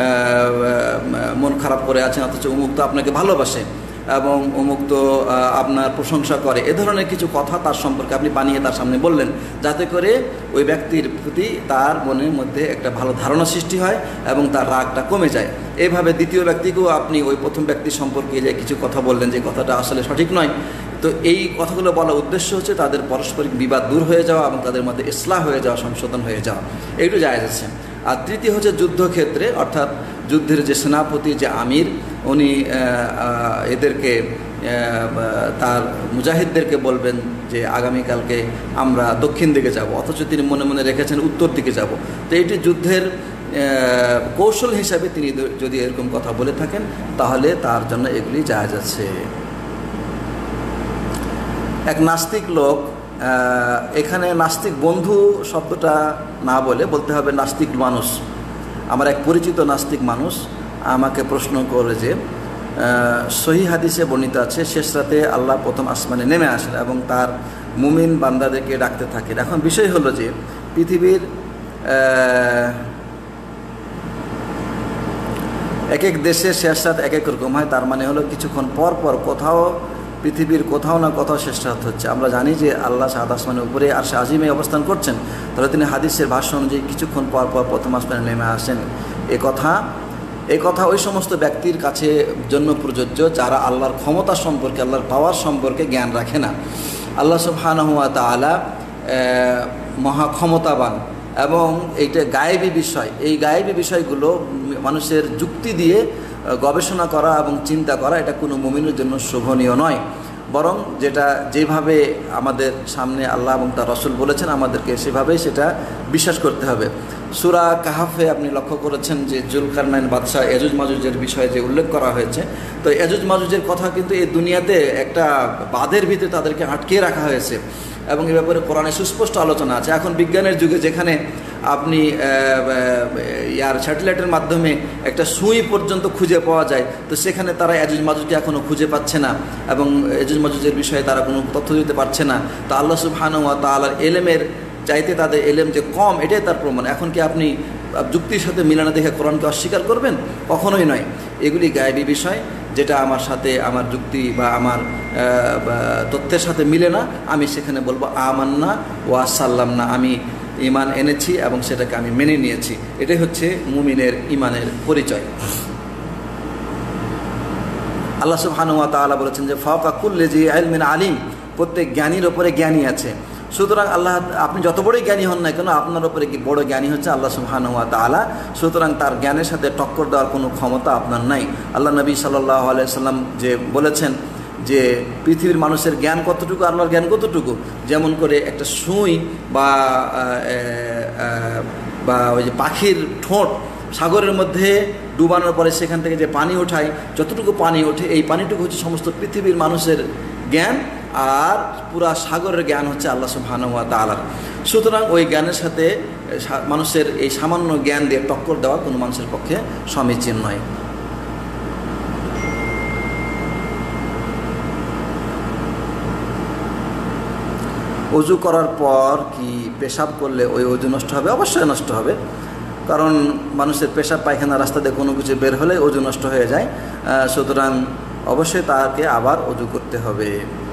মন খারাপ করে আছেন, অথচ অমুক তো আপনাকে ভালোবাসে এবং অমুক তো আপনার প্রশংসা করে, এ ধরনের কিছু কথা তার সম্পর্কে আপনি বানিয়ে তার সামনে বললেন, যাতে করে ওই ব্যক্তির প্রতি তার মনের মধ্যে একটা ভালো ধারণা সৃষ্টি হয় এবং তার রাগটা কমে যায়। এইভাবে দ্বিতীয় ব্যক্তিকেও আপনি ওই প্রথম ব্যক্তির সম্পর্কে যে কিছু কথা বললেন যে কথাটা আসলে সঠিক নয়, তো এই কথাগুলো বলার উদ্দেশ্য হচ্ছে তাদের পারস্পরিক বিবাদ দূর হয়ে যাওয়া এবং তাদের মধ্যে ইসলাহ হয়ে যাওয়া, সংশোধন হয়ে যাওয়া, এইটু জায়েজ আছে। আর তৃতীয় হচ্ছে যুদ্ধক্ষেত্রে, অর্থাৎ যুদ্ধের যে সেনাপতি, যে আমির, উনি এদেরকে তার মুজাহিদদেরকে বলবেন যে আগামীকালকে আমরা দক্ষিণ দিকে যাব, অথচ তিনি মনে মনে রেখেছেন উত্তর দিকে যাব। তো এটি যুদ্ধের কৌশল হিসাবে তিনি যদি এরকম কথা বলে থাকেন তাহলে তার জন্য এগুলি জায়েজ আছে। এক নাস্তিক লোক, এখানে নাস্তিক বন্ধু শব্দটা না বলে বলতে হবে নাস্তিক মানুষ, আমার এক পরিচিত নাস্তিক মানুষ আমাকে প্রশ্ন করে যে সহি হাদিসে বর্ণিত আছে শেষ রাতে আল্লাহ প্রথম আসমানে নেমে আসেন এবং তার মুমিন বান্দাদেরকে ডাকতে থাকেন। এখন বিষয় হলো যে পৃথিবীর এক এক দেশে শেষ রাত এক এক রকম হয়, তার মানে হলো কিছুক্ষণ পর পর কোথাও পৃথিবীর কোথাও না কোথাও শেষ রাত হচ্ছে। আমরা জানি যে আল্লাহ সাত আসমানের উপরে আরশে আজিমে অবস্থান করছেন, তাহলে তিনি হাদিসের ভাষ্য অনুযায়ী কিছুক্ষণ পর পর প্রথম আসমানে নেমে আসেন। এ কথা এই কথা ওই সমস্ত ব্যক্তির কাছে জন্য প্রযোজ্য যারা আল্লাহর ক্ষমতা সম্পর্কে, আল্লাহর পাওয়ার সম্পর্কে জ্ঞান রাখে না। আল্লাহ সুবহানাহু ওয়া তাআলা মহা ক্ষমতাবান এবং এইটা গায়েবী বিষয়। এই গায়েবী বিষয়গুলো মানুষের যুক্তি দিয়ে গবেষণা করা এবং চিন্তা করা এটা কোনো মুমিনের জন্য শোভনীয় নয়, বরং যেটা যেভাবে আমাদের সামনে আল্লাহ এবং তার রসুল বলেছেন আমাদেরকে সেভাবেই সেটা বিশ্বাস করতে হবে। সূরা কাহাফে আপনি লক্ষ্য করেছেন যে জুলকারনাইন বাদশাহ এজুজ মাজুজের বিষয়ে যে উল্লেখ করা হয়েছে, তো এজুজ মাজুজের কথা কিন্তু এই দুনিয়াতে একটা বাঁধের ভিতরে তাদেরকে আটকে রাখা হয়েছে এবং এ ব্যাপারে কোরআনে সুস্পষ্ট আলোচনা আছে। এখন বিজ্ঞানের যুগে যেখানে আপনি ইয়ার স্যাটেলাইটের মাধ্যমে একটা সুই পর্যন্ত খুঁজে পাওয়া যায়, তো সেখানে তারা এজুজ মাজুজকে এখনও খুঁজে পাচ্ছে না এবং এজুজ মাজুজের বিষয়ে তারা কোনো তথ্য দিতে পারছে না। তো আল্লাহ সুবহানাহু ওয়া তাআলার এলেমের চাইতে তাদের এলেম যে কম, এটাই তার প্রমাণ। এখন কি আপনি যুক্তির সাথে মিলানা দেখে কোরআনকে অস্বীকার করবেন? কখনোই নয়। এগুলি গায়েবী বিষয়, যেটা আমার সাথে আমার যুক্তি বা আমার তথ্যের সাথে মিলে না, আমি সেখানে বলবো আমান্না ওয়া সাল্লামনা, আমি ঈমান এনেছি এবং সেটাকে আমি মেনে নিয়েছি। এটাই হচ্ছে মুমিনের ঈমানের পরিচয়। আল্লাহ সুবহানাহু ওয়া তাআলা বলেছেন যে ফাওকা কুল্লি জি ইলমিন আলিম, প্রত্যেক জ্ঞানীর ওপরে জ্ঞানী আছে। সুতরাং আল্লাহ, আপনি যত বড়ই জ্ঞানী হন না কেন, আপনার ওপরে কি বড় জ্ঞানী হচ্ছে আল্লাহ সুবহানাহু ওয়া তাআলা। সুতরাং তার জ্ঞানের সাথে টক্কর দেওয়ার কোনো ক্ষমতা আপনার নাই। আল্লাহ নবী সাল্লাল্লাহু আলাইহি সাল্লাম যে বলেছেন যে পৃথিবীর মানুষের জ্ঞান কতটুকু, আল্লাহর জ্ঞান কতটুকু, যেমন করে একটা সুই বা বা ওই যে পাখির ঠোঁট সাগরের মধ্যে ডুবানোর পরে সেখান থেকে যে পানি ওঠায়, যতটুকু পানি ওঠে এই পানিটুকু হচ্ছে সমস্ত পৃথিবীর মানুষের জ্ঞান, আর পুরা সাগরের জ্ঞান হচ্ছে আল্লাহ সুবহানাহু ওয়া তাআলার। সুতরাং ওই জ্ঞানের সাথে মানুষের এই সামান্য জ্ঞান দিয়ে টক্কর দেওয়া কোনো মানুষের পক্ষে সমীচীন নয়। অজু করার পর কি পেশাব করলে ওই অজু নষ্ট হবে? অবশ্যই নষ্ট হবে, কারণ মানুষের পেশাব পায়খানা রাস্তা দিয়ে কোনো কিছু বের হলে অজু নষ্ট হয়ে যায়। সুতরাং অবশ্যই তাকে আবার অজু করতে হবে।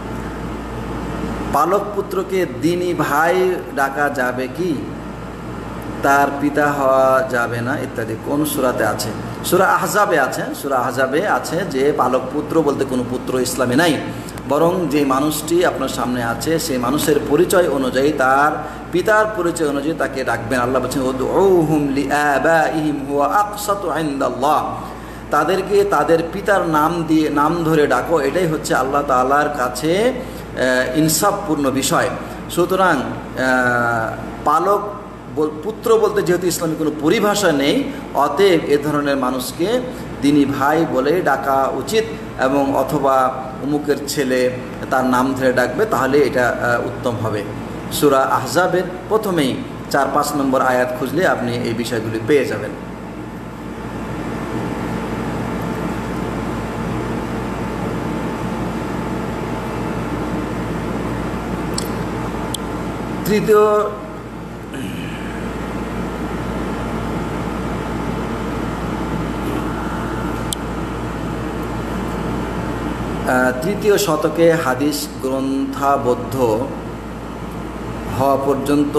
পালক পুত্রকে দিনী ভাই ডাকা যাবে কি? তার পিতা হওয়া যাবে না ইত্যাদি কোন সূরাতে আছে? সূরা আহজাবে আছে। সূরা আহজাবে আছে যে পালক পুত্র বলতে কোনো পুত্র ইসলামে নাই, বরং যে মানুষটি আপনার সামনে আছে সেই মানুষের পরিচয় অনুযায়ী, তার পিতার পরিচয় অনুযায়ী তাকে ডাকবেন। আল্লাহ বলছেন উদউহুম লিআবাইহিম হুয়া আকসাতু ইনদাল্লাহ, তাদেরকে তাদের পিতার নাম দিয়ে নাম ধরে ডাকো, এটাই হচ্ছে আল্লাহ তাআলার কাছে ইনসাফপূর্ণ বিষয়। সুতরাং পালক পুত্র বলতে যেহেতু ইসলামে কোনো পরিভাষা নেই, অতএব এ ধরনের মানুষকে দিনী ভাই বলে ডাকা উচিত, এবং অথবা অমুকের ছেলে তার নাম ধরে ডাকবে, তাহলে এটা উত্তম হবে। সূরা আহজাবের প্রথমেই চার পাঁচ নম্বর আয়াত খুঁজলে আপনি এই বিষয়গুলি পেয়ে যাবেন। তৃতীয় তৃতীয় শতকে হাদিস গ্রন্থাবদ্ধ হওয়া পর্যন্ত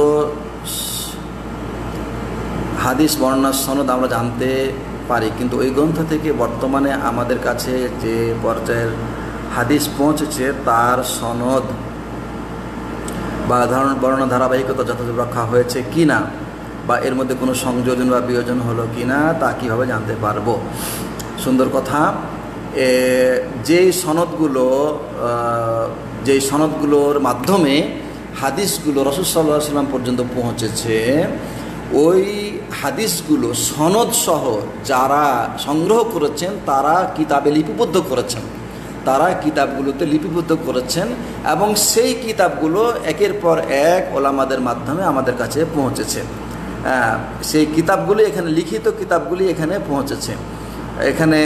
হাদিস বর্ণনার সনদ আমরা জানতে পারি, কিন্তু ওই গ্রন্থ থেকে বর্তমানে আমাদের কাছে যে পর্যায়ের হাদিস পৌঁছেছে তার সনদ বা ধরন বর্ণনা ধারাবাহিকতা যথাযথ রক্ষা হয়েছে কি না, বা এর মধ্যে কোনো সংযোজন বা বিয়োজন হলো কি না, তা কীভাবে জানতে পারবো? সুন্দর কথা। যেই সনদগুলো যেই সনদগুলোর মাধ্যমে হাদিসগুলো রাসূল সাল্লাল্লাহু আলাইহি ওয়াসাল্লাম পর্যন্ত পৌঁছেছে, ওই হাদিসগুলো সনদ সহ যারা সংগ্রহ করেছেন তারা কিতাবে লিপিবদ্ধ করেছেন, তারা কিতাবগুলোতে লিপিবদ্ধ করেছেন, এবং সেই কিতাবগুলো একের পর এক ওলামাদের মাধ্যমে আমাদের কাছে পৌঁছেছে। সেই কিতাবগুলি এখানে লিখিত কিতাবগুলি এখানে পৌঁছেছে। এখানে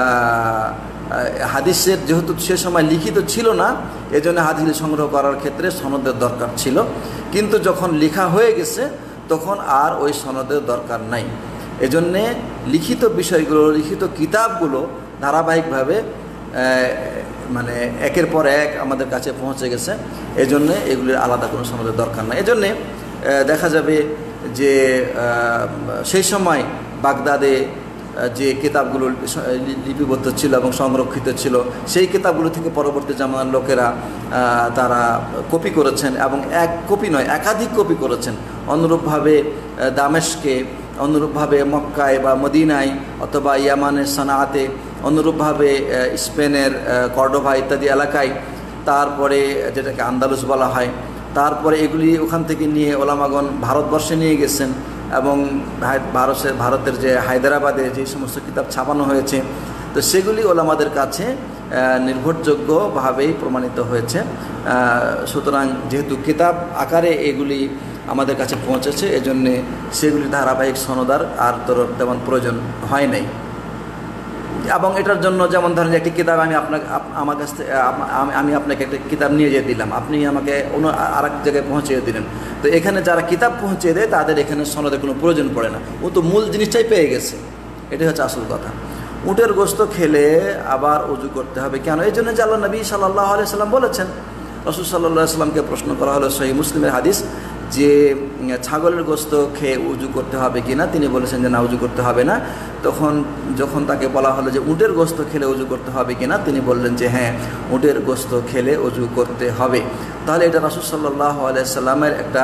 হাদিসের যেহেতু সে সময় লিখিত ছিল না, এজন্য হাদিস সংগ্রহ করার ক্ষেত্রে সনদের দরকার ছিল, কিন্তু যখন লেখা হয়ে গেছে তখন আর ওই সনদের দরকার নাই। এজন্যে লিখিত বিষয়গুলো, লিখিত কিতাবগুলো ধারাবাহিকভাবে মানে একের পর এক আমাদের কাছে পৌঁছে গেছে, এজন্যে এগুলির আলাদা কোনো সনদের দরকার নাই। এজন্যে দেখা যাবে যে সেই সময় বাগদাদে যে কিতাবগুলো লিপিবদ্ধ ছিল এবং সংরক্ষিত ছিল সেই কিতাবগুলো থেকে পরবর্তী জামানার লোকেরা তারা কপি করেছেন এবং এক কপি নয় একাধিক কপি করেছেন। অনুরূপভাবে দামেস্কে, অনুরূপভাবে মক্কায় বা মদিনায় অথবা ইয়ামানের সানাতে, অনুরূপভাবে স্পেনের কর্ডোভা ইত্যাদি এলাকায়, তারপরে যেটাকে আন্দালুস বলা হয়, তারপরে এগুলি ওখান থেকে নিয়ে ওলামাগণ ভারতবর্ষে নিয়ে গেছেন এবং ভারতের ভারতের যে হায়দ্রাবাদে যে সমস্ত কিতাব ছাপানো হয়েছে তো সেগুলি ওলামাদের কাছে নির্ভরযোগ্যভাবেই প্রমাণিত হয়েছে। সুতরাং যেহেতু কিতাব আকারে এগুলি আমাদের কাছে পৌঁছেছে এজন্যে সেগুলি ধারাবাহিক সনদার আর তোর তেমন প্রয়োজন হয় নাই। এবং এটার জন্য যেমন ধরেন একটি কিতাব আমি আপনাকে আমার কাছ থেকে আমি আপনাকে একটা কিতাব নিয়ে যেয়ে দিলাম, আপনি আমাকে অন্য আর এক জায়গায় পৌঁছিয়ে দিলেন, তো এখানে যারা কিতাব পৌঁছে দেয় তাদের এখানে সনদের কোনো প্রয়োজন পড়ে না, ও তো মূল জিনিসটাই পেয়ে গেছে। এটাই হচ্ছে আসল কথা। উটের গোস্ত খেলে আবার উজু করতে হবে কেন? এই জন্য যে আল্লাহ নবী সাল্লাল্লাহু আলাইহি সাল্লাম বলেছেন। রাসূল সাল্লাল্লাহু আলাইহি সাল্লামকে প্রশ্ন করা হলো সহিহ মুসলিমের হাদিস যে ছাগলের গোস্ত খেয়ে উজু করতে হবে কি না, তিনি বলেছেন যে না, উজু করতে হবে না। তখন যখন তাকে বলা হলো যে উটের গোস্ত খেলে উজু করতে হবে কি না, তিনি বললেন যে হ্যাঁ, উটের গোস্ত খেলে উজু করতে হবে। তাহলে এটা রাসূল সাল্লাল্লাহু আলাইহি সাল্লামের একটা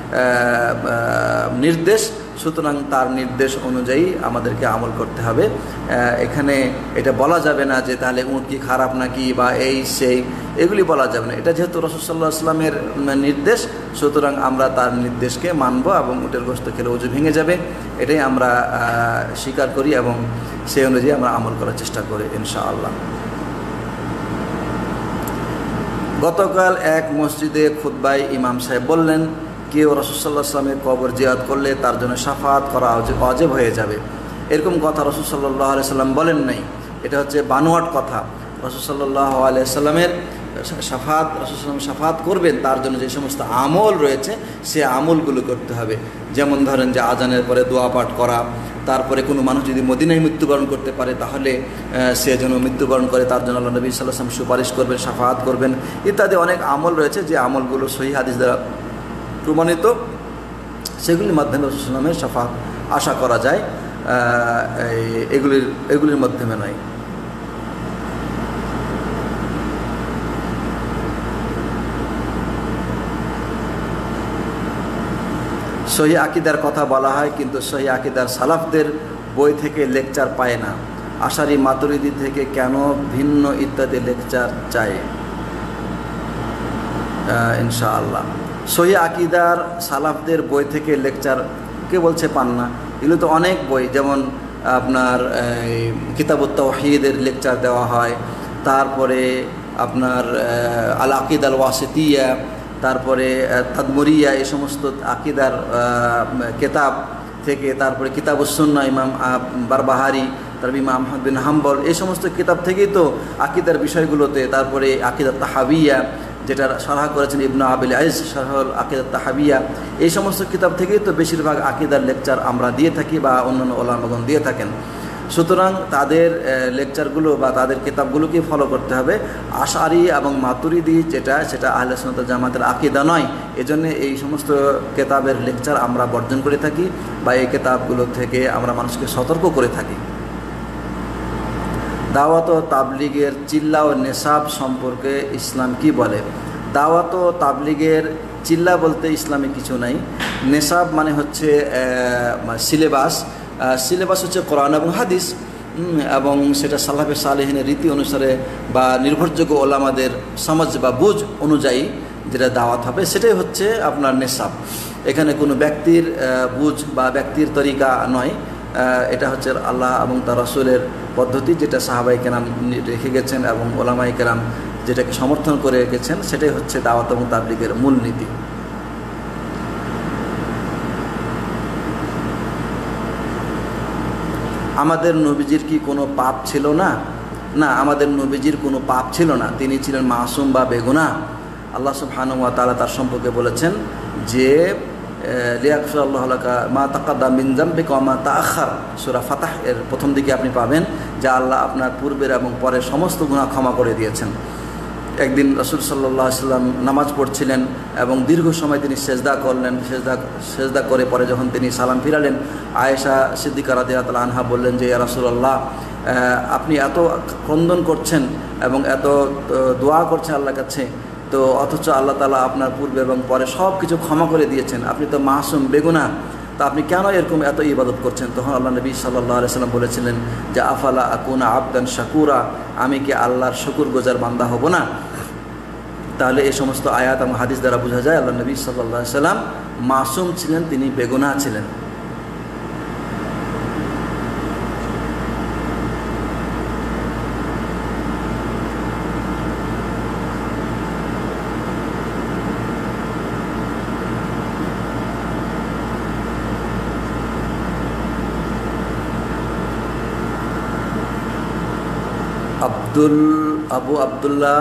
নির্দেশ, সুতরাং তার নির্দেশ অনুযায়ী আমাদেরকে আমল করতে হবে। এখানে এটা বলা যাবে না যে তাহলে উট কি খারাপ নাকি বা এই সেই, এগুলি বলা যাবে না। এটা যেহেতু রাসূল সাল্লাল্লাহু আলাইহি সাল্লামের নির্দেশ, সুতরাং আমরা তার নির্দেশকে মানব এবং উটের গোস্ত খেলে উজু ভেঙে যাবে, এটাই আমরা স্বীকার করি এবং সেই অনুযায়ী আমরা আমল করার চেষ্টা করি ইনশাআল্লাহ। গতকাল এক মসজিদে খুতবায় ইমাম সাহেব বললেন, কেউ রাসূল সাল্লাল্লাহু আলাইহি ওয়াসাল্লামের কবর জিয়ারত করলে তার জন্য শাফাআত করা ওয়াজিব হয়ে যাবে, এরকম কথা রাসূল সাল্লাল্লাহু আলাইহি ওয়াসাল্লাম বলেন নাই। এটা হচ্ছে বানোয়াট কথা। রাসূল সাল্লাল্লাহু আলাইহি ওয়াসাল্লামের শাফাআত, রাসূল সাল্লাল্লাহু আলাইহি ওয়াসাল্লাম শাফাআত করবেন, তার জন্য যে সমস্ত আমল রয়েছে সে আমলগুলো করতে হবে। যেমন ধরেন যে আজানের পরে দোয়া পাঠ করা, তারপরে কোনো মানুষ যদি মদিনায় মৃত্যুবরণ করতে পারে তাহলে সে যেন মৃত্যুবরণ করে, তার জন্য আল্লাহ নবী সাল্লাল্লাহু আলাইহি ওয়াসাল্লাম সুপারিশ করবেন, শাফাআত করবেন ইত্যাদি অনেক আমল রয়েছে যে আমলগুলো সহিহ হাদিস দ্বারা প্রমাণিত, সেগুলির মাধ্যমে রাসূল সাল্লাল্লাহু আলাইহি ওয়াসাল্লামের শাফাআত আশা করা যায়, এগুলির এগুলির মাধ্যমে নয়। সহিহ আকীদার কথা বলা হয় কিন্তু সহিহ আকীদার সালাফদের বই থেকে লেকচার পায় না, আশারি মাতুরিদি থেকে কেন ভিন্ন ইত্যাদি লেকচার চায় ইনশাআল্লাহ। সহিহ আকীদার সালাফদের বই থেকে লেকচার কে বলছে পান না? এগুলো তো অনেক বই, যেমন আপনার কিতাবুত তাওহীদের লেকচার দেওয়া হয়, তারপরে আপনার আল আকিদা আল ওয়াসিতিয়া, তারপরে তাদমুরিয়া, এই সমস্ত আকিদার কিতাব থেকে, তারপরে কিতাবুস সুন্নাহ ইমাম বারবাহারি, তারপর ইমাম আহমদ বিন হাম্বল, এই সমস্ত কিতাব থেকেই তো আকিদার বিষয়গুলোতে, তারপরে আকিদা তাহাবিয়া যেটা সারহা করেছেন ইবনে আবিল আইজ শারহুল আকিদা তাহাবিয়া, এই সমস্ত কিতাব থেকেই তো বেশিরভাগ আকিদার লেকচার আমরা দিয়ে থাকি বা অন্যান্য ওলামাগণ দিয়ে থাকেন। সুতরাং তাদের লেকচারগুলো বা তাদের কিতাবগুলোকে ফলো করতে হবে। আশআরি এবং মাতুরিদি যেটা, সেটা আহলে সুন্নাত ওয়াল জামাতের আকিদা নয়, এজন্য এই সমস্ত কিতাবের লেকচার আমরা বর্জন করে থাকি বা এই কিতাবগুলো থেকে আমরা মানুষকে সতর্ক করে থাকি। দাওয়াত ও তাবলিগের চিল্লা ও নেশাব সম্পর্কে ইসলাম কি বলে? দাওয়াত ও তাবলিগের চিল্লা বলতে ইসলামে কিছু নাই। নেশাব মানে হচ্ছে সিলেবাস, সিলেবাস হচ্ছে কোরআন এবং হাদিস, এবং সেটা সালাফে সালেহিনের রীতি অনুসারে বা নির্ভরযোগ্য ওলামাদের সমাজ বা বুঝ অনুযায়ী যেটা দাওয়াত হবে সেটাই হচ্ছে আপনার নেশাব। এখানে কোনো ব্যক্তির বুঝ বা ব্যক্তির তরিকা নয়, এটা হচ্ছে আল্লাহ এবং তার রাসূলের পদ্ধতি, যেটা সাহাবায়ে কেরাম রেখে গেছেন এবং ওলামায়ে কেরাম যেটাকে সমর্থন করে রেখেছেন, সেটাই হচ্ছে দাওয়াত এবং তাবলীগের মূল নীতি। আমাদের নবীজির কি কোনো পাপ ছিল না? না, আমাদের নবীজির কোনো পাপ ছিল না, তিনি ছিলেন মাসুম বা বেগুনাহ। আল্লাহ সুবহানাহু ওয়া তাআলা তার সম্পর্কে বলেছেন যে লিয়াগফিরাল্লাহু লাকা মা তাকাদ্দাম মিন যামবিকা ওয়া মা তাআখার, সূরা ফাতাহ এর প্রথম দিকে আপনি পাবেন যে আল্লাহ আপনার পূর্বের এবং পরের সমস্ত গুনাহ ক্ষমা করে দিয়েছেন। একদিন রাসূল সাল্লাল্লাহু আলাইহি সাল্লাম নামাজ পড়ছিলেন এবং দীর্ঘ সময় তিনি সেজদা করলেন। সেজদা সেজদা করে পরে যখন তিনি সালাম ফিরালেন, আয়েশা সিদ্দিকা রাদিয়াল্লাহু তাআলা আনহা বললেন যে, ইয়া রাসূলুল্লাহ, আপনি এত ক্রন্দন করছেন এবং এত দোয়া করছেন আল্লাহর কাছে, তো অথচ আল্লাহ তাআলা আপনার পূর্বে এবং পরে সব কিছু ক্ষমা করে দিয়েছেন, আপনি তো মাসুম, বেগুনাহ, তা আপনি কেন এরকম এত ইবাদত করছেন? তখন আল্লাহ নবী সাল্লাল্লাহু আলাইহি সাল্লাম বলেছিলেন যে, আফালা আকুনা আবদান শাকুরা, আমি কি আল্লাহর শুকরগুজার বান্দা হব না? তাহলে এই সমস্ত আয়াত এবং হাদিস দ্বারা বোঝা যায় আল্লাহ নবী সাল্লাল্লাহু আলাইহি সাল্লাম মাসুম ছিলেন, তিনি বেগুনাহ ছিলেন। আব্দুল আবু আবদুল্লাহ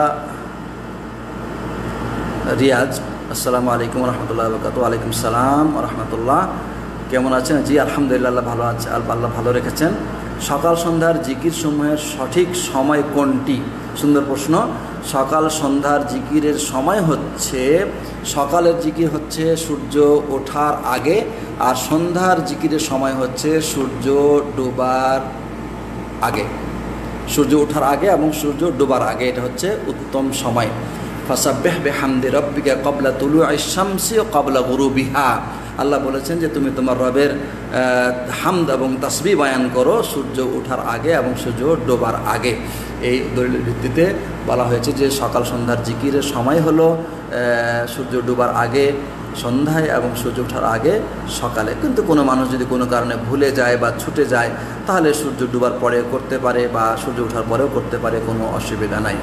রিয়াজ, আসসালামু আলাইকুম রহমতুল্লাহ বরকাত। ওয়ালাইকুম সালাম রহমতুল্লাহ। কেমন আছেন? জি আলহামদুলিল্লাহ, আল্লাহ ভালো আছে, আল্লাহ ভালো রেখেছেন। সকাল সন্ধ্যার জিকির সমূহের সঠিক সময় কোনটি? সুন্দর প্রশ্ন। সকাল সন্ধ্যার জিকিরের সময় হচ্ছে, সকালের জিকির হচ্ছে সূর্য ওঠার আগে, আর সন্ধ্যার জিকিরের সময় হচ্ছে সূর্য ডোবার আগে। সূর্য ওঠার আগে এবং সূর্য ডোবার আগে, এটা হচ্ছে উত্তম সময়। ফাসাব্বিহ বিহামদি রাব্বিকা ক্বাবলা তুলুইশ শামসি ওয়া ক্বাবলা গুরুবিহা। আল্লাহ বলেছেন যে তুমি তোমার রবের হামদ এবং তাসবিহ বয়ান করো সূর্য ওঠার আগে এবং সূর্য ডোবার আগে। এই দলিলের ভিত্তিতে বলা হয়েছে যে সকাল সন্ধ্যার জিকিরের সময় হলো সূর্য ডোবার আগে সন্ধ্যায় এবং সূর্য ওঠার আগে সকালে। কিন্তু কোনো মানুষ যদি কোনো কারণে ভুলে যায় বা ছুটে যায়, তাহলে সূর্য ডোবার পরে করতে পারে বা সূর্য ওঠার পরেও করতে পারে, কোনো অসুবিধা নাই।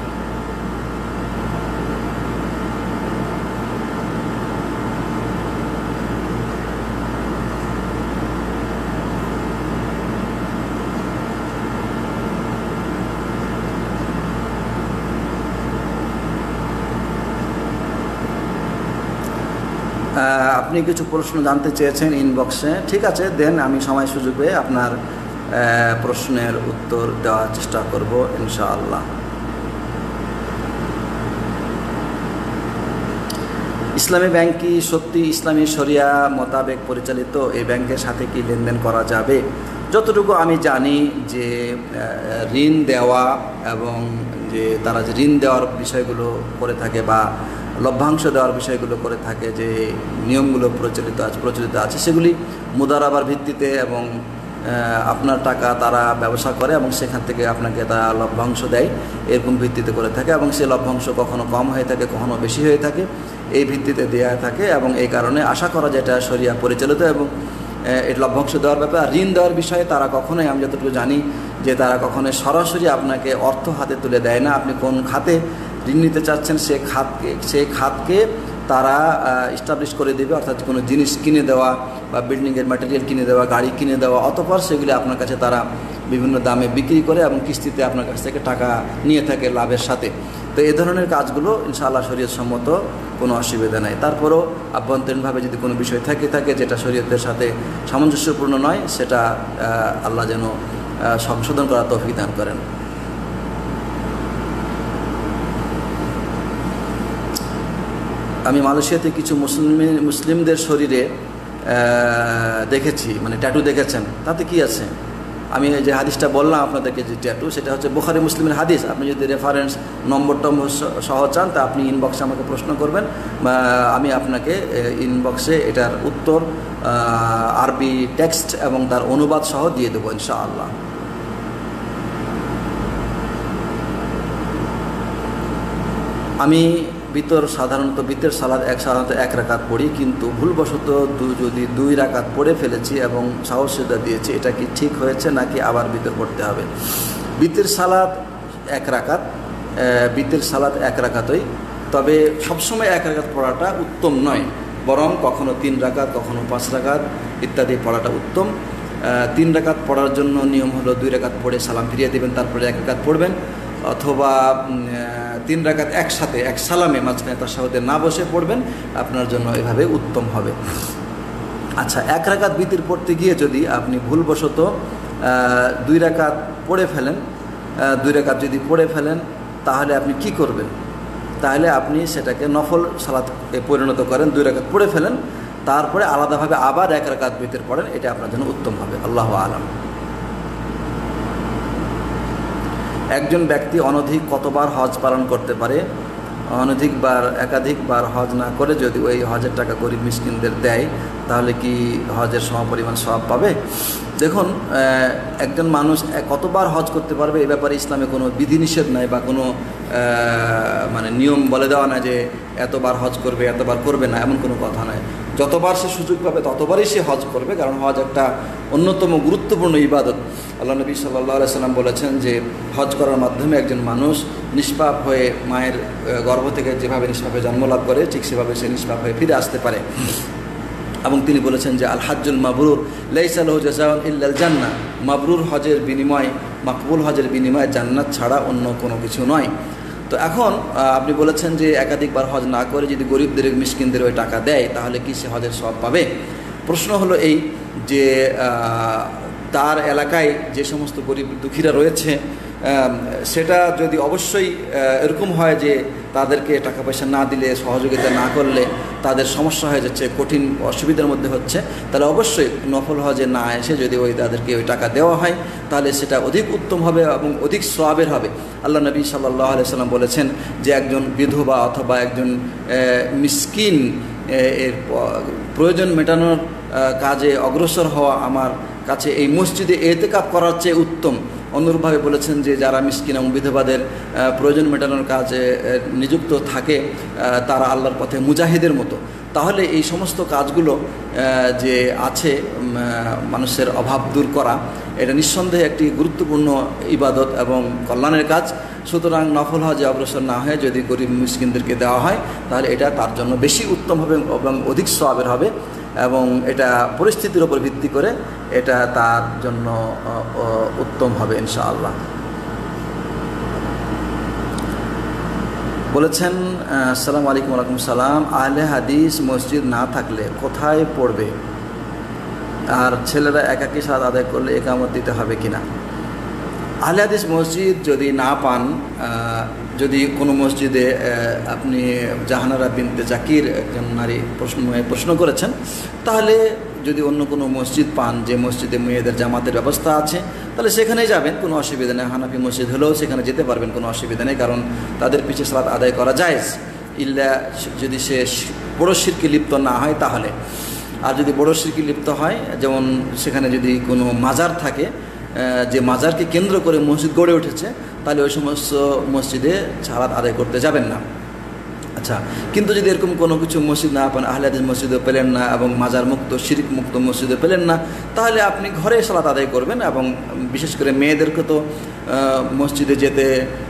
আপনি কিছু প্রশ্ন জানতে চেয়েছেন ইনবক্সে, ঠিক আছে, দেন, আমি সময় সুযোগ পেয়ে আপনার প্রশ্নের উত্তর দেওয়ার চেষ্টা করব ইনশাআল্লাহ। ইসলামী ব্যাংক কি সত্যি ইসলামী শরিয়া মোতাবেক পরিচালিত? এই ব্যাংকের সাথে কি লেনদেন করা যাবে? যতটুকু আমি জানি যে ঋণ দেওয়া এবং যে তারা যে ঋণ দেওয়ার বিষয়গুলো করে থাকে বা লভ্যাংশ দেওয়ার বিষয়গুলো করে থাকে, যে নিয়মগুলো প্রচলিত আছে প্রচলিত আছে সেগুলি মুদারাবার ভিত্তিতে এবং আপনার টাকা তারা ব্যবসা করে এবং সেখান থেকে আপনাকে তারা লভ্যাংশ দেয়, এরকম ভিত্তিতে করে থাকে এবং সেই লভ্যাংশ কখনো কম হয়ে থাকে, কখনো বেশি হয়ে থাকে, এই ভিত্তিতে দেওয়া থাকে এবং এই কারণে আশা করা যেটা শরিয়া পরিচালিত এবং এই লভ্যাংশ দেওয়ার ব্যাপারে। আর ঋণ দেওয়ার বিষয়ে তারা কখনোই, আমি যতটুকু জানি যে তারা কখনোই সরাসরি আপনাকে অর্থ হাতে তুলে দেয় না। আপনি কোন খাতে ঋণ নিতে চাচ্ছেন সে খাতকে সেই খাতকে তারা এস্টাবলিশ করে দেবে, অর্থাৎ কোনো জিনিস কিনে দেওয়া বা বিল্ডিংয়ের ম্যাটেরিয়াল কিনে দেওয়া, গাড়ি কিনে দেওয়া, অতঃপর সেগুলি আপনার কাছে তারা বিভিন্ন দামে বিক্রি করে এবং কিস্তিতে আপনার কাছ থেকে টাকা নিয়ে থাকে লাভের সাথে। তো এই ধরনের কাজগুলো ইনশাআল্লাহ শরীয়তসম্মত, কোনো অসুবিধা নাই। তারপরও আভ্যন্তরীণভাবে যদি কোনো বিষয় থাকে থাকে যেটা শরীয়তের সাথে সামঞ্জস্যপূর্ণ নয়, সেটা আল্লাহ যেন সংশোধন করার তৌফিক দান করেন। আমি মালয়েশিয়াতে কিছু মুসলিম মুসলিমদের শরীরে দেখেছি, মানে ট্যাটু দেখেছেন, তাতে কি আছে? আমি যে হাদিসটা বললাম আপনাদেরকে, যে ট্যাটু, সেটা হচ্ছে বুখারী মুসলিমের হাদিস। আপনি যদি রেফারেন্স নম্বর টম্বর সহ চান তা আপনি ইনবক্সে আমাকে প্রশ্ন করবেন, আমি আপনাকে ইনবক্সে এটার উত্তর আরবি টেক্সট এবং তার অনুবাদ সহ দিয়ে দেবো ইনশাআল্লাহ। আমি বিতর সাধারণত বিতের সালাদ এক সাধারণত এক রাকাত পড়ি, কিন্তু ভুলবশত যদি দুই রাকাত পড়ে ফেলেছি এবং সাহসিদা দিয়েছি, এটা কি ঠিক হয়েছে নাকি আবার বিতর পড়তে হবে? বিতের সালাদ এক রাকাত, বিতের সালাদ এক রাকাতই, তবে সবসময় এক রাকাত পড়াটা উত্তম নয়, বরং কখনো তিন রাকাত, কখনো পাঁচ রাকাত ইত্যাদি পড়াটা উত্তম। তিন রাকাত পড়ার জন্য নিয়ম হলো দুই রাকাত পড়ে সালাম ফিরিয়ে দেবেন, তারপরে এক রাকাত পড়বেন, অথবা তিন রাকাত একসাথে এক সালামে মাঝখানে তাশাহুদে না বসে পড়বেন, আপনার জন্য এভাবে উত্তম হবে। আচ্ছা, এক রাকাত বিতির পড়তে গিয়ে যদি আপনি ভুলবশত দুই রাকাত পড়ে ফেলেন, দুই রাকাত যদি পড়ে ফেলেন তাহলে আপনি কি করবেন? তাহলে আপনি সেটাকে নফল সালাতে পরিণত করেন, দুই রাকাত পড়ে ফেলেন, তারপরে আলাদাভাবে আবার এক রাকাত বিতর পড়েন, এটা আপনার জন্য উত্তম হবে। আল্লাহু আলাম। একজন ব্যক্তি অনধিক কতবার হজ পালন করতে পারে? অনধিকবার, একাধিকবার হজ না করে যদি ওই হজের টাকা গরিব মিসকিনদের দেয় তাহলে কি হজের সমপরিমাণ সওয়াব পাবে? দেখুন, একজন মানুষ কতবার হজ করতে পারবে এ ব্যাপারে ইসলামে কোনো বিধিনিষেধ নাই বা কোনো মানে নিয়ম বলে দেওয়া না যে এতবার হজ করবে এতবার করবে না, এমন কোনো কথা নয়। যতবার সে সুযোগ পাবে ততবারই সে হজ করবে, কারণ হজ একটা অন্যতম গুরুত্বপূর্ণ ইবাদত। আল্লাহ নবী সাল্লাল্লাহু আলাইহি সাল্লাম বলেছেন যে হজ করার মাধ্যমে একজন মানুষ নিষ্পাপ হয়ে মায়ের গর্ভ থেকে যেভাবে নিষ্পাপে জন্মলাভ করে ঠিক সেভাবে সে নিষ্পাপ হয়ে ফিরে আসতে পারে। এবং তিনি বলেছেন যে আল হাজ্জুল মাবরুর লাইসা লাহু জাযাউন ইল্লাল জান্নাহ, মাবরুর হজের বিনিময়, মাকবুল হজের বিনিময় জান্নাত ছাড়া অন্য কোনো কিছু নয়। তো এখন আপনি বলেছেন যে একাধিকবার হজ না করে যদি গরিবদের মিসকিনদের ওই টাকা দেয় তাহলে কি সে হজের সওয়াব পাবে? প্রশ্ন হলো এই যে তার এলাকায় যে সমস্ত গরিব দুঃখীরা রয়েছে সেটা যদি অবশ্যই এরকম হয় যে তাদেরকে টাকা পয়সা না দিলে, সহযোগিতা না করলে তাদের সমস্যা হয়ে যাচ্ছে, কঠিন অসুবিধার মধ্যে হচ্ছে, তাহলে অবশ্যই নফল হজে না এসে যদি ওই তাদেরকে ওই টাকা দেওয়া হয় তাহলে সেটা অধিক উত্তম হবে এবং অধিক সওয়াবের হবে। আল্লাহ নবী সাল্লাল্লাহু আলাইহি সাল্লাম বলেছেন যে একজন বিধবা অথবা একজন মিসকিন এর প্রয়োজন মেটানোর কাজে অগ্রসর হওয়া আমার কাছে এই মসজিদে এতেকাফ করার চেয়ে উত্তম। অনুরূপভাবে বলেছেন যে যারা মিসকিন এবং বিধবাদের প্রয়োজন মেটানোর কাজে নিযুক্ত থাকে তারা আল্লাহর পথে মুজাহিদের মতো। তাহলে এই সমস্ত কাজগুলো যে আছে মানুষের অভাব দূর করা, এটা নিঃসন্দেহে একটি গুরুত্বপূর্ণ ইবাদত এবং কল্যাণের কাজ। সুতরাং নফল হজে অগ্রসর না হয়ে যদি গরিব মিসকিনদেরকে দেওয়া হয় তাহলে এটা তার জন্য বেশি উত্তম হবে এবং অধিক সওয়াবের হবে, এবং এটা পরিস্থিতির উপর ভিত্তি করে এটা তার জন্য উত্তম হবে ইনশাআল্লাহ। বলেছেন আসসালামু আলাইকুম। ওয়ালাইকুম সালাম। আহলে হাদিস মসজিদ না থাকলে কোথায় পড়বে? আর ছেলেরা একাকী সালাত আদায় করলে ইকামত দিতে হবে কিনা? আহলে হাদিস মসজিদ যদি না পান, যদি কোনো মসজিদে আপনি জাহানারা বিনতে জাকির একজন নারী প্রশ্ন প্রশ্ন করেছেন, তাহলে যদি অন্য কোনো মসজিদ পান যে মসজিদে মেয়েদের জামাতের ব্যবস্থা আছে তাহলে সেখানেই যাবেন, কোনো অসুবিধা নেই। হানাফি মসজিদ হলেও সেখানে যেতে পারবেন, কোনো অসুবিধা নেই, কারণ তাদের পিছে সালাত আদায় করা জায়েজ, ইল্লা যদি সে বড় শিরকে লিপ্ত না হয় তাহলে। আর যদি বড় শিরকে লিপ্ত হয়, যেমন সেখানে যদি কোনো মাজার থাকে যে মাজারকে কেন্দ্র করে মসজিদ গড়ে উঠেছে, তাহলে ওই সমস্ত মসজিদে সালাত আদায় করতে যাবেন না। আচ্ছা, কিন্তু যদি এরকম কোনো কিছু মসজিদ না পান, আহলে হাদিস মসজিদও পেলেন না এবং মাজার মুক্ত শিরক মুক্ত মসজিদও পেলেন না, তাহলে আপনি ঘরে সালাত আদায় করবেন। এবং বিশেষ করে মেয়েদেরকে তো মসজিদে যেতে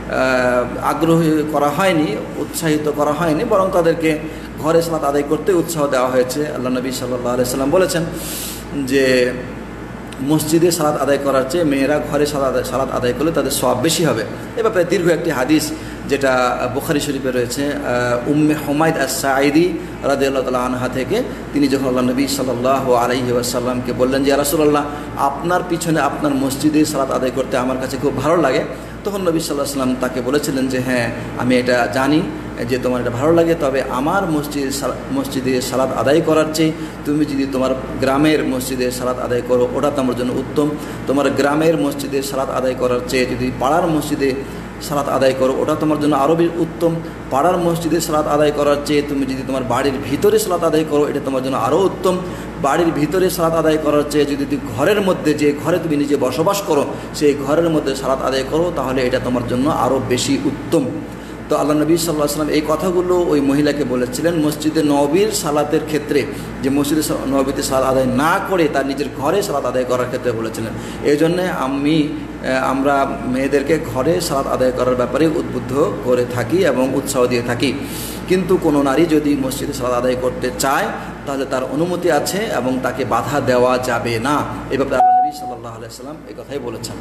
আগ্রহী করা হয়নি, উৎসাহিত করা হয়নি, বরং তাদেরকে ঘরে সালাত আদায় করতে উৎসাহ দেওয়া হয়েছে। আল্লাহ নবী সাল্লাল্লাহু আলাইহি সাল্লাম বলেছেন যে মসজিদে সালাত আদায় করার চেয়ে মেয়েরা ঘরে সালাত সালাত আদায় করলে তাদের সওয়াব বেশি হবে। এ ব্যাপারে দীর্ঘ একটি হাদিস যেটা বুখারী শরীফে রয়েছে, উম্মে হুমায়দ আস-সাঈদী রাদিয়াল্লাহু তাআলা আনহা থেকে, তিনি যখন আল্লাহ নবী সাল্লাল্লাহু আলাইহি ওয়াসাল্লামকে বললেন যে ইয়া রাসূলুল্লাহ, আপনার পিছনে আপনার মসজিদে সালাত আদায় করতে আমার কাছে খুব ভালো লাগে, তখন নবী সাল্লাল্লাহু আলাইহি ওয়াসাল্লাম তাকে বলেছিলেন যে হ্যাঁ, আমি এটা জানি যে তোমার এটা ভালো লাগে, তবে আমার মসজিদ মসজিদে সালাত আদায় করার চেয়ে তুমি যদি তোমার গ্রামের মসজিদে সালাত আদায় করো ওটা তোমার জন্য উত্তম। তোমার গ্রামের মসজিদে সালাত আদায় করার চেয়ে যদি পাড়ার মসজিদে সালাত আদায় করো ওটা তোমার জন্য আরও উত্তম। পাড়ার মসজিদে সালাত আদায় করার চেয়ে তুমি যদি তোমার বাড়ির ভিতরে সালাত আদায় করো এটা তোমার জন্য আরও উত্তম। বাড়ির ভিতরে সালাত আদায় করার চেয়ে যদি তুমি ঘরের মধ্যে, যে ঘরে তুমি নিজে বসবাস করো সেই ঘরের মধ্যে সালাত আদায় করো তাহলে এটা তোমার জন্য আরও বেশি উত্তম। তো আল্লাহ নবী সাল্লাল্লাহু আলাইহি ওয়াসাল্লাম এই কথাগুলো ওই মহিলাকে বলেছিলেন মসজিদে নববীর সালাতের ক্ষেত্রে, যে মসজিদে নববীতে সালাত আদায় না করে তার নিজের ঘরে সালাত আদায় করার ক্ষেত্রে বলেছিলেন। এই জন্যে আমি আমরা মেয়েদেরকে ঘরে সালাত আদায় করার ব্যাপারে উদ্বুদ্ধ করে থাকি এবং উৎসাহ দিয়ে থাকি। কিন্তু কোনো নারী যদি মসজিদে সালাত আদায় করতে চায় তাহলে তার অনুমতি আছে এবং তাকে বাধা দেওয়া যাবে না। এই ব্যাপারে আল্লাহ নবী সাল্লাল্লাহু আলাইহি ওয়াসাল্লাম এই কথাই বলেছেন।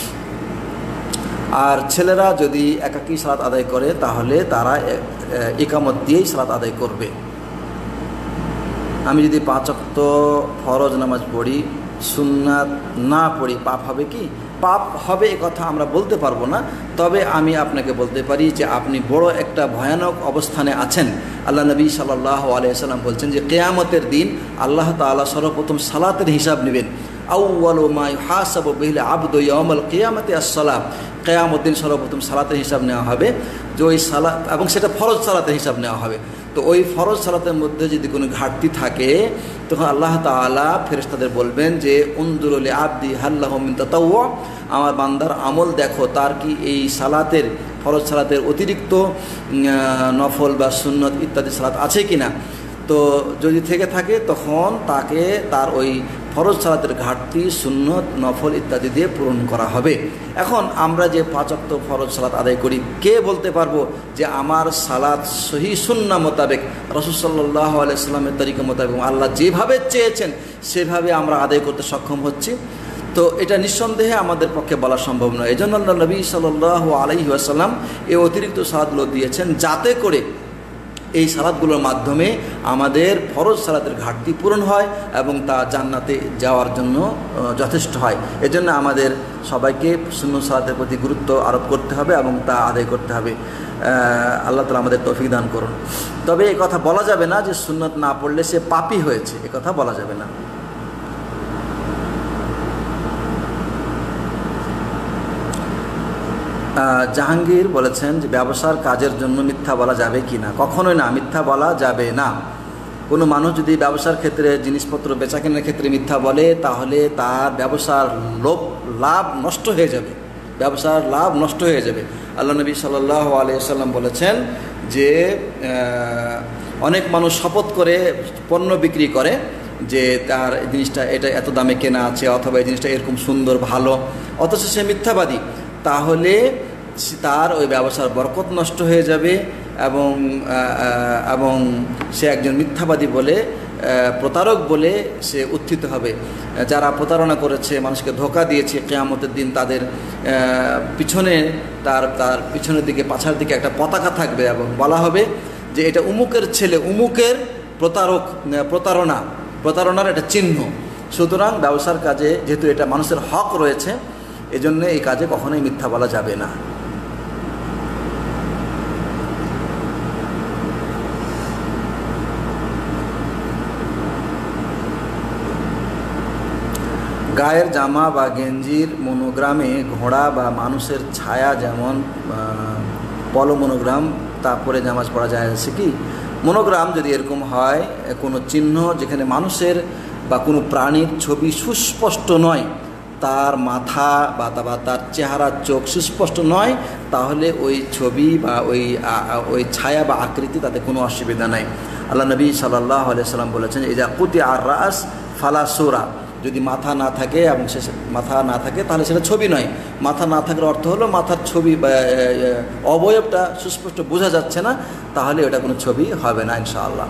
আর ছেলেরা যদি একাকী সালাত আদায় করে তাহলে তারা ইকামত দিয়েই সালাত আদায় করবে। আমি যদি পাঁচ ওয়াক্ত ফরজ নামাজ পড়ি, সুন্নাত না পড়ি, পাপ হবে কি? পাপ হবে এ কথা আমরা বলতে পারবো না, তবে আমি আপনাকে বলতে পারি যে আপনি বড় একটা ভয়ানক অবস্থানে আছেন। আল্লাহ নবী সাল্লাল্লাহু আলাইহি ওয়াসাল্লাম বলছেন যে কিয়ামতের দিন আল্লাহ তাআলা সর্বপ্রথম সালাতের হিসাব নেবেন। আউয়ালু মা ইউহাসাবু বিল আবদু ইয়াউমাল কিয়ামাতি আস-সালাত। কিয়ামতের দিন সর্বপ্রথম সালাতের হিসাব নেওয়া হবে, যে ওই সালাত, এবং সেটা ফরজ সালাতের হিসাব নেওয়া হবে। তো ওই ফরজ সালাতের মধ্যে যদি কোনো ঘাটতি থাকে তখন আল্লাহ তাআলা ফেরেশতাদের বলবেন যে উনজুরু লি আবদি হাল লাহু মিন তাতাওয়ু, আমার বান্দার আমল দেখো তার কি এই সালাতের, ফরজ সালাতের অতিরিক্ত নফল বা সুন্নত ইত্যাদি সালাত আছে কিনা। তো যদি থেকে থাকে তখন তাকে তার ওই ফরজ সালাতের ঘাটতি, সুন্নত, নফল ইত্যাদি দিয়ে পূরণ করা হবে। এখন আমরা যে পাঁচ ওয়াক্ত ফরজ সালাত আদায় করি, কে বলতে পারবো যে আমার সালাত সহি সুন্নাহ মোতাবেক, রাসূল সাল্লাল্লাহু আলাইহি ওয়াসাল্লামের তরিকা মোতাবেক, আল্লাহ যেভাবে চেয়েছেন সেভাবে আমরা আদায় করতে সক্ষম হচ্ছি? তো এটা নিঃসন্দেহে আমাদের পক্ষে বলা সম্ভব নয়। এই জন্য আল্লাহ নবী সাল্লাল্লাহু আলাইহি ওয়াসাল্লাম এই অতিরিক্ত সালাতগুলো দিয়েছেন, যাতে করে এই সালাতগুলোর মাধ্যমে আমাদের ফরজ সালাতের ঘাটতি পূরণ হয় এবং তা জান্নাতে যাওয়ার জন্য যথেষ্ট হয়। এজন্য আমাদের সবাইকে সুন্নত সালাতের প্রতি গুরুত্ব আরোপ করতে হবে এবং তা আদায় করতে হবে। আল্লাহ তাআলা আমাদের তৌফিক দান করুন। তবে এই কথা বলা যাবে না যে সুন্নত না পড়লে সে পাপী হয়েছে, এ কথা বলা যাবে না। জাহাঙ্গীর বলেছেন যে ব্যবসার কাজের জন্য মিথ্যা বলা যাবে কি না? কখনোই না, মিথ্যা বলা যাবে না। কোনো মানুষ যদি ব্যবসার ক্ষেত্রে, জিনিসপত্র বেচা কেনার ক্ষেত্রে মিথ্যা বলে, তাহলে তার ব্যবসার লোভ লাভ নষ্ট হয়ে যাবে, ব্যবসার লাভ নষ্ট হয়ে যাবে। আল্লাহ নবী সাল্লাল্লাহু আলাইহি ওয়াসাল্লাম বলেছেন যে অনেক মানুষ শপথ করে পণ্য বিক্রি করে যে তার জিনিসটা এটা এত দামে কেনা আছে, অথবা এই জিনিসটা এরকম সুন্দর ভালো, অথচ সে মিথ্যাবাদী, তাহলে তার ওই ব্যবসার বরকত নষ্ট হয়ে যাবে এবং এবং সে একজন মিথ্যাবাদী বলে, প্রতারক বলে সে উত্থিত হবে। যারা প্রতারণা করেছে, মানুষকে ধোঁকা দিয়েছে, কিয়ামতের দিন তাদের পিছনে, তার তার পিছনের দিকে, পাছার দিকে একটা পতাকা থাকবে এবং বলা হবে যে এটা উমুকের ছেলে, উমুকের প্রতারক, প্রতারণা প্রতারণার একটা চিহ্ন। সুতরাং ব্যবসার কাজে যেহেতু এটা মানুষের হক রয়েছে, এজন্য এই কাজে কখনোই মিথ্যা বলা যাবে না। গায়ের জামা বা গেঞ্জির মনোগ্রামে ঘোড়া বা মানুষের ছায়া, যেমন পলো মনোগ্রাম, তারপরে নামাজ পড়া যায় আছে কি? মনোগ্রাম যদি এরকম হয়, কোনো চিহ্ন যেখানে মানুষের বা কোনো প্রাণীর ছবি সুস্পষ্ট নয়, তার মাথা বা তার চেহারা, চোখ সুস্পষ্ট নয়, তাহলে ওই ছবি বা ওই ওই ছায়া বা আকৃতি, তাতে কোনো অসুবিধা নাই। আল্লাহ নবী সাল্লাল্লাহু আলাইহি ওয়াসাল্লাম বলেছেন ইজা কুতি আর রাস ফালা সূরা, যদি মাথা না থাকে এবং সে মাথা না থাকে তাহলে সেটা ছবি নয়। মাথা না থাকার অর্থ হলো মাথার ছবি বা অবয়বটা সুস্পষ্ট বোঝা যাচ্ছে না, তাহলে ওটা কোনো ছবি হবে না ইনশাআল্লাহ।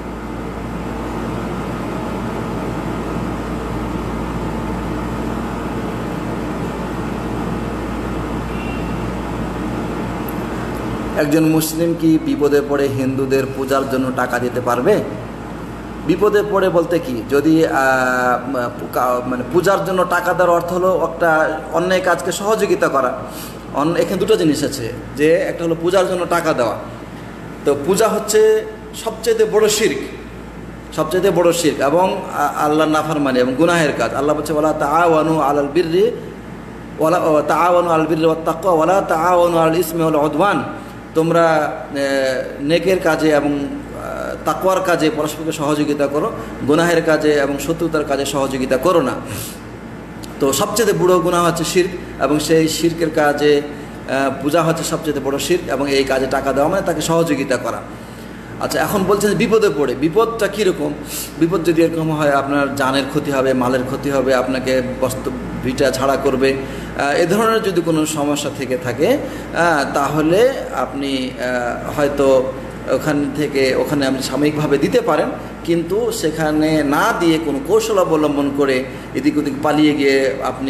একজন মুসলিম কি বিপদে পড়ে হিন্দুদের পূজার জন্য টাকা দিতে পারবে? বিপদে পড়ে বলতে কি, যদি মানে পূজার জন্য টাকা দেওয়ার অর্থ হলো একটা অন্যায় কাজকে সহযোগিতা করা। এখানে দুটো জিনিস আছে, যে একটা হলো পূজার জন্য টাকা দেওয়া। তো পূজা হচ্ছে সবচেয়ে বড় শিরক, সবচেয়ে বড় শিরক এবং আল্লাহর নাফরমানি এবং গুনাহের কাজ। আল্লাহ বলছে ওয়ালা তাআওয়ানু আলাল বিররি ওয়ালা তাআওয়ানু আলাল বিররি ওয়াত তাকওয়া ওয়ালা তাআওয়ানু আলাল ইসমি ওয়াল উদওয়ান, তোমরা নেকের কাজে এবং তাকওয়ার কাজে পরস্পরকে সহযোগিতা করো, গুনাহের কাজে এবং শত্রুতার কাজে সহযোগিতা করো না। তো সবচেয়ে বড় গুনাহ হচ্ছে শিরক, এবং সেই শিরকের কাজে পূজা হচ্ছে সবচেয়ে বড় শিরক, এবং এই কাজে টাকা দেওয়া মানে তাকে সহযোগিতা করা। আচ্ছা, এখন বলছেন বিপদে পড়ে, বিপদটা কীরকম? বিপদ যদি এরকম হয়, আপনার জানের ক্ষতি হবে, মালের ক্ষতি হবে, আপনাকে বস্তু ভিটা ছাড়া করবে, এ ধরনের যদি কোনো সমস্যা থেকে থাকে, তাহলে আপনি হয়তো ওখান থেকে ওখানে আপনি সাময়িকভাবে দিতে পারেন, কিন্তু সেখানে না দিয়ে কোনো কৌশল অবলম্বন করে এদিক ওদিক পালিয়ে গিয়ে আপনি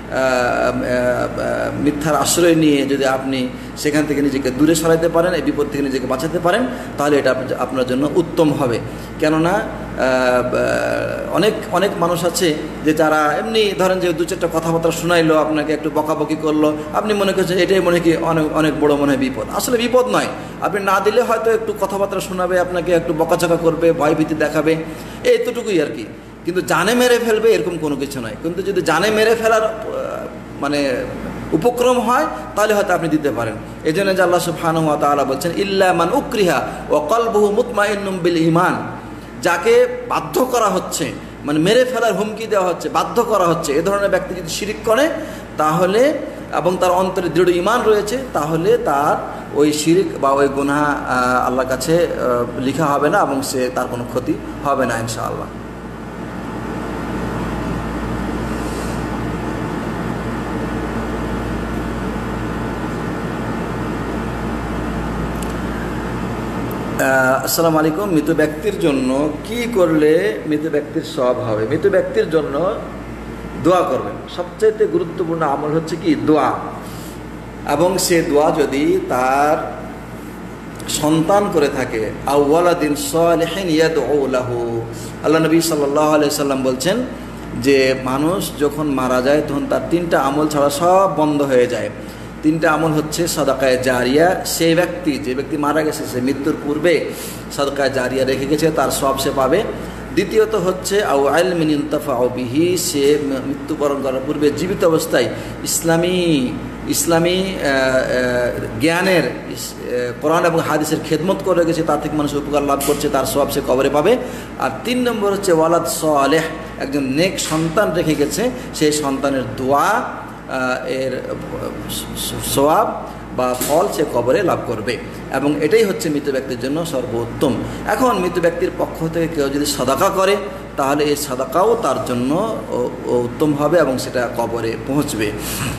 মিথ্যার আশ্রয় নিয়ে যদি আপনি সেখান থেকে নিজেকে দূরে সরাইতে পারেন, এই বিপদ থেকে নিজেকে বাঁচাতে পারেন, তাহলে এটা আপনার জন্য উত্তম হবে। কেননা অনেক অনেক মানুষ আছে যে যারা এমনি ধরেন যে দু চারটা কথাবার্তা শোনাইলো, আপনাকে একটু বকাবকি করলো, আপনি মনে করছেন এটাই মনে কি অনেক অনেক বড় মনে হয় বিপদ। আসলে বিপদ নয়, আপনি না দিলে হয়তো একটু কথাবার্তা শোনাবে, আপনাকে একটু বকাচকা করবে, ভয়ভীতি দেখাবে, এইটুকুই আর কি। কিন্তু জানে মেরে ফেলবে এরকম কোনো কিছু নয়। কিন্তু যদি জানে মেরে ফেলার মানে উপক্রম হয় তাহলে হয়তো আপনি দিতে পারেন। এই জন্য যে আল্লাহ সুবহানাহু ওয়া তাআলা বলছেন ইল্লা মান উকরিহা ওয়া কলবুহু মুতমাইন্নুম বিল ঈমান, যাকে বাধ্য করা হচ্ছে, মানে মেরে ফেলার হুমকি দেওয়া হচ্ছে, বাধ্য করা হচ্ছে, এ ধরনের ব্যক্তি যদি শিরিক করে তাহলে এবং তার অন্তরে দৃঢ় ঈমান রয়েছে, তাহলে তার ওই শিরিক বা ওই গুনাহ আল্লাহর কাছে লেখা হবে না এবং সে তার কোনো ক্ষতি হবে না ইনশাআল্লাহ। আসসালামু আলাইকুম। মৃত ব্যক্তির জন্য কি করলে মৃত ব্যক্তির সওয়াব হবে? মৃত ব্যক্তির জন্য দোয়া করবেন। সবচাইতে গুরুত্বপূর্ণ আমল হচ্ছে কি দোয়া, এবং সে দোয়া যদি তার সন্তান করে থাকে, আওয়ালাদিন সালিহিন ইয়াদউ লাহু, আল্লাহ নবী সাল্লাল্লাহু আলাইহি সাল্লাম বলছেন যে মানুষ যখন মারা যায় তখন তার তিনটা আমল ছাড়া সব বন্ধ হয়ে যায়। তিনটা আমল হচ্ছে সাদাকায়ে জারিয়া, সেই ব্যক্তি যে ব্যক্তি মারা গেছে সে মৃত্যুর পূর্বে সাদাকায়ে জারিয়া রেখে গেছে, তার সব সে পাবে। দ্বিতীয়ত হচ্ছে আও ইলমিন ইনতাফাউ বিহি, সে মৃত্যুবরণ করার পূর্বে জীবিত অবস্থায় ইসলামী ইসলামী জ্ঞানের কোরআন এবং হাদিসের খেদমত করে গেছে, তার থেকে মানুষ উপকার লাভ করছে, তার সব সে কবরে পাবে। আর তিন নম্বর হচ্ছে ওয়ালাদ সালেহ, একজন নেক সন্তান রেখে গেছে, সেই সন্তানের দোয়া এর সওয়াব বা ফল সে কবরে লাভ করবে, এবং এটাই হচ্ছে মৃত ব্যক্তির জন্য সর্বোত্তম। এখন মৃত ব্যক্তির পক্ষ থেকে কেউ যদি সাদাকা করে তাহলে এই সাদাকাও তার জন্য উত্তম হবে এবং সেটা কবরে পৌঁছবে।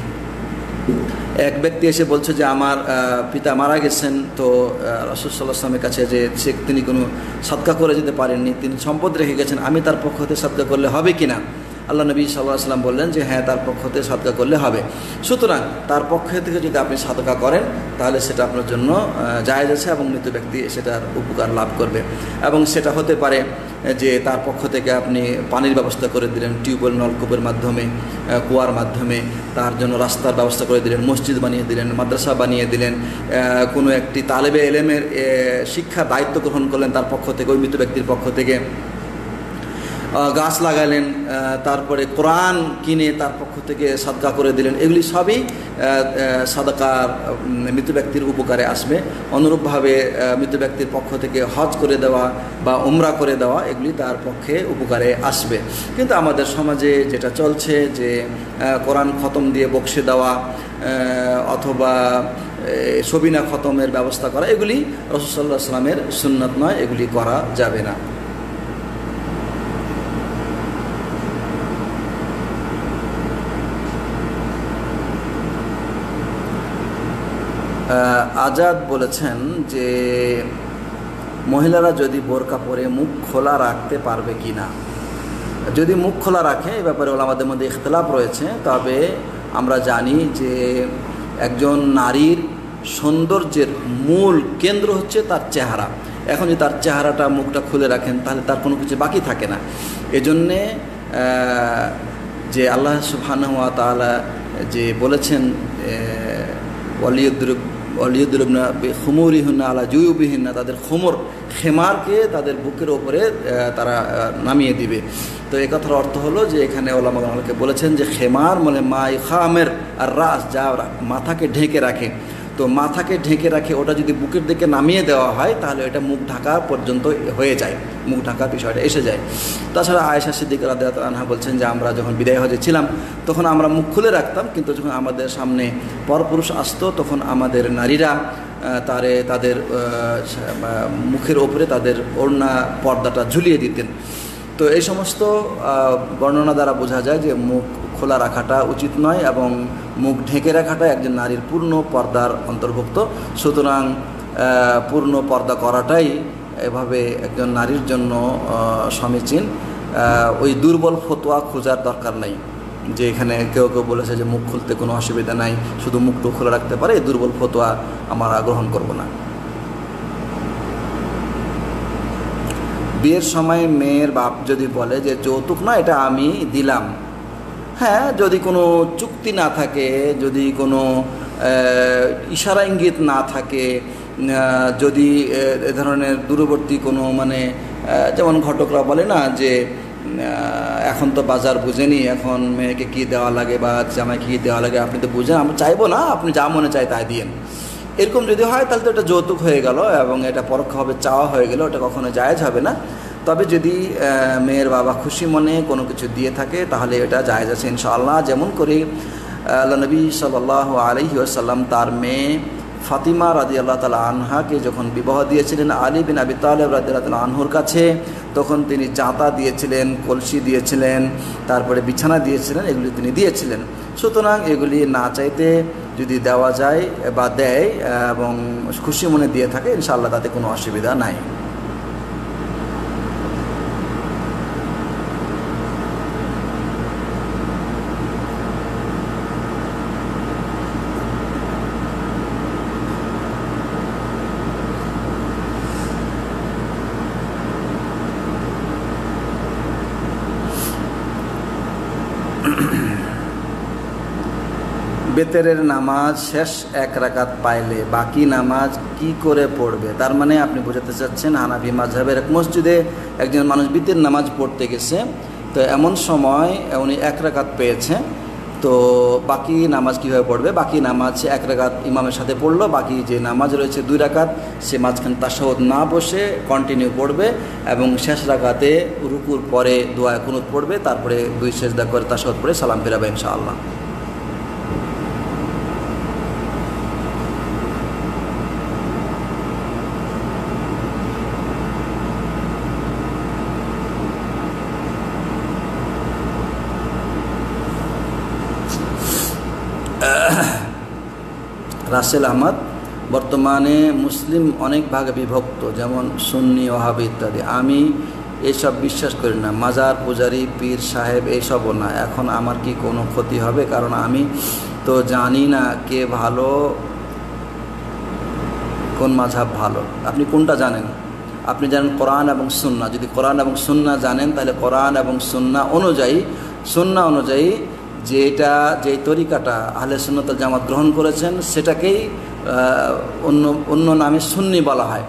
এক ব্যক্তি এসে বলছে যে আমার পিতা মারা গেছেন, তো রাসূল সাল্লাল্লাহু আলাইহি ওয়াসাল্লামের কাছে যে সে তিনি কোনো সাদকা করে যেতে পারেননি, তিনি সম্পদ রেখে গেছেন, আমি তার পক্ষ থেকে সাদকা করলে হবে কিনা? আল্লাহ নবী সাল্লাল্লাহু আলাইহি ওয়াসাল্লাম বললেন যে হ্যাঁ, তার পক্ষ থেকে সাদকা করলে হবে। সুতরাং তার পক্ষ থেকে যদি আপনি সাদকা করেন তাহলে সেটা আপনার জন্য জায়েজ আছে এবং মৃত ব্যক্তি সেটার উপকার লাভ করবে। এবং সেটা হতে পারে যে তার পক্ষ থেকে আপনি পানির ব্যবস্থা করে দিলেন, টিউবওয়েল নলকূপের মাধ্যমে, কুয়ার মাধ্যমে তার জন্য রাস্তার ব্যবস্থা করে দিলেন, মসজিদ বানিয়ে দিলেন, মাদ্রাসা বানিয়ে দিলেন, কোনো একটি তালেবে এলেমের শিক্ষার দায়িত্ব গ্রহণ করলেন তার পক্ষ থেকে, ওই মৃত ব্যক্তির পক্ষ থেকে, গাছ লাগালেন, তারপরে কোরআন কিনে তার পক্ষ থেকে সাদকা করে দিলেন, এগুলি সবই সাদাকার মৃত ব্যক্তির উপকারে আসবে। অনুরূপভাবে মৃত ব্যক্তির পক্ষ থেকে হজ করে দেওয়া বা উমরা করে দেওয়া, এগুলি তার পক্ষে উপকারে আসবে। কিন্তু আমাদের সমাজে যেটা চলছে যে কোরআন খতম দিয়ে বকশে দেওয়া অথবা সবিনা খতমের ব্যবস্থা করা, এগুলি রাসূল সাল্লাল্লাহু আলাইহি ওয়াসাল্লামের সুন্নাত নয়, এগুলি করা যাবে না। আজাদ বলেছেন যে মহিলারা যদি বোরকা পরে মুখ খোলা রাখতে পারবে কি না। যদি মুখ খোলা রাখে এ ব্যাপারে ওলামাদের মধ্যে ইখতিলাফ রয়েছে, তবে আমরা জানি যে একজন নারীর সৌন্দর্যের মূল কেন্দ্র হচ্ছে তার চেহারা। এখন যদি তার চেহারাটা মুখটা খুলে রাখেন তাহলে তার কোনো কিছু বাকি থাকে না। এজন্যে যে আল্লাহ সুবহানাহু ওয়া তাআলা যে বলেছেন ওয়ালিয়ুদ্রুব ওয়ালিয়ুদ্রুবনা বিখুমুরিহিন্না আলা জুয়ুবিহিন্না, তাদের খুমর খেমারকে তাদের বুকের ওপরে তারা নামিয়ে দিবে। তো এই কথার অর্থ হলো যে এখানে ওলামাকে বলেছেন যে খেমার মানে মাই খামের আর রাস, যা মাথাকে ঢেকে রাখে, তো মাথাকে ঢেকে রাখে ওটা যদি বুকের দিকে নামিয়ে দেওয়া হয় তাহলে এটা মুখ ঢাকা পর্যন্ত হয়ে যায়, মুখ ঢাকার বিষয়টা এসে যায়। তাছাড়া আয়েশা সিদ্দিকা রাদিয়াল্লাহু আনহা বলছেন যে আমরা যখন বিদায় হজে ছিলাম তখন আমরা মুখ খুলে রাখতাম, কিন্তু যখন আমাদের সামনে পরপুরুষ আসতো তখন আমাদের নারীরা তারে তাদের মুখের ওপরে তাদের ওড়না পর্দাটা ঝুলিয়ে দিতেন। তো এই সমস্ত বর্ণনা দ্বারা বোঝা যায় যে মুখ খোলা রাখাটা উচিত নয় এবং মুখ ঢেকে রাখাটা একজন নারীর পূর্ণ পর্দার অন্তর্ভুক্ত। সুতরাং পূর্ণ পর্দা করাটাই এভাবে একজন নারীর জন্য সমীচীন। ওই দুর্বল ফতোয়া খোঁজার দরকার নাই। যে এখানে কেউ কেউ বলেছে যে মুখ খুলতে কোনো অসুবিধা নাই, শুধু মুখটু খোলা রাখতে পারে, এই দুর্বল ফতোয়া আমরা গ্রহণ করব না। বিয়ের সময় মেয়ের বাপ যদি বলে যে যৌতুক না, এটা আমি দিলাম, হ্যাঁ, যদি কোনো চুক্তি না থাকে, যদি কোনো ইশারা ইঙ্গিত না থাকে, যদি এ ধরনের দূরবর্তী কোনো মানে যেমন ঘটকরা বলে না যে এখন তো বাজার বুঝেনি, এখন মেয়েকে কী দেওয়া লাগে বা জামাই কী দেওয়া লাগে আপনি তো বুঝেন, আমরা চাইবো না, আপনি যা মনে চায় তাই দিয়েন, এরকম যদি হয় তাহলে তো এটা যৌতুক হয়ে গেল এবং এটা পরোক্ষভাবে চাওয়া হয়ে গেল, ওটা কখনো জায়েজ হবে না। তবে যদি মেয়ের বাবা খুশি মনে কোনো কিছু দিয়ে থাকে তাহলে এটা জায়েজ আছে ইনশাআল্লাহ। যেমন করে আল্লাহ নবী সাল্লাল্লাহু আলাইহি ওয়াসাল্লাম তার মেয়ে ফাতিমা রাদিয়াল্লাহু তাআলা আনহাকে যখন বিবাহ দিয়েছিলেন আলী বিন আবি তালেব রাদিয়াল্লাহু তাআলা আনহুর কাছে, তখন তিনি জাঁতা দিয়েছিলেন, কলসি দিয়েছিলেন, তারপরে বিছানা দিয়েছিলেন, এগুলি তিনি দিয়েছিলেন। সুতরাং এগুলি না চাইতে যদি দেওয়া যায় বা দেয় এবং খুশি মনে দিয়ে থাকে ইনশাআল্লাহ তাতে কোনো অসুবিধা নাই। বেতেরের নামাজ শেষ এক রাকাত পাইলে বাকি নামাজ কি করে পড়বে? তার মানে আপনি বোঝাতে চাচ্ছেন হানাফি মাযহাবের এক মসজিদে একজন মানুষ বেতের নামাজ পড়তে গেছে, তো এমন সময় উনি এক রাকাত পেয়েছে, তো বাকি নামাজ কীভাবে পড়বে? বাকি নামাজ এক রাকাত ইমামের সাথে পড়লো, বাকি যে নামাজ রয়েছে দুই রাকাত সে মাঝখানে তাশাহুদ না বসে কন্টিনিউ পড়বে এবং শেষ রাকাতে রুকুর পরে দোয়া কুনুত পড়বে, তারপরে দুই সেজদা করে তাশাহুদ পড়ে সালাম ফিরাবে ইনশাআল্লাহ। রাসেল আহমদ, বর্তমানে মুসলিম অনেক ভাগে বিভক্ত, যেমন সুন্নি, ওয়াহাবি ইত্যাদি। আমি এসব বিশ্বাস করি না, মাজার পূজারি, পীর সাহেব এইসবও না। এখন আমার কি কোনো ক্ষতি হবে? কারণ আমি তো জানি না কে ভালো, কোন মাযহাব ভালো। আপনি কোনটা জানেন? আপনি জানেন কোরআন এবং সুন্নাহ। যদি কোরআন এবং সুন্নাহ জানেন তাহলে কোরআন এবং সুন্নাহ অনুযায়ী, সুন্নাহ অনুযায়ী যেটা যেই তরিকাটা আহলে সুন্নাত ওয়াল জামাত গ্রহণ করেছেন সেটাকেই অন্য অন্য নামে সুন্নি বলা হয়।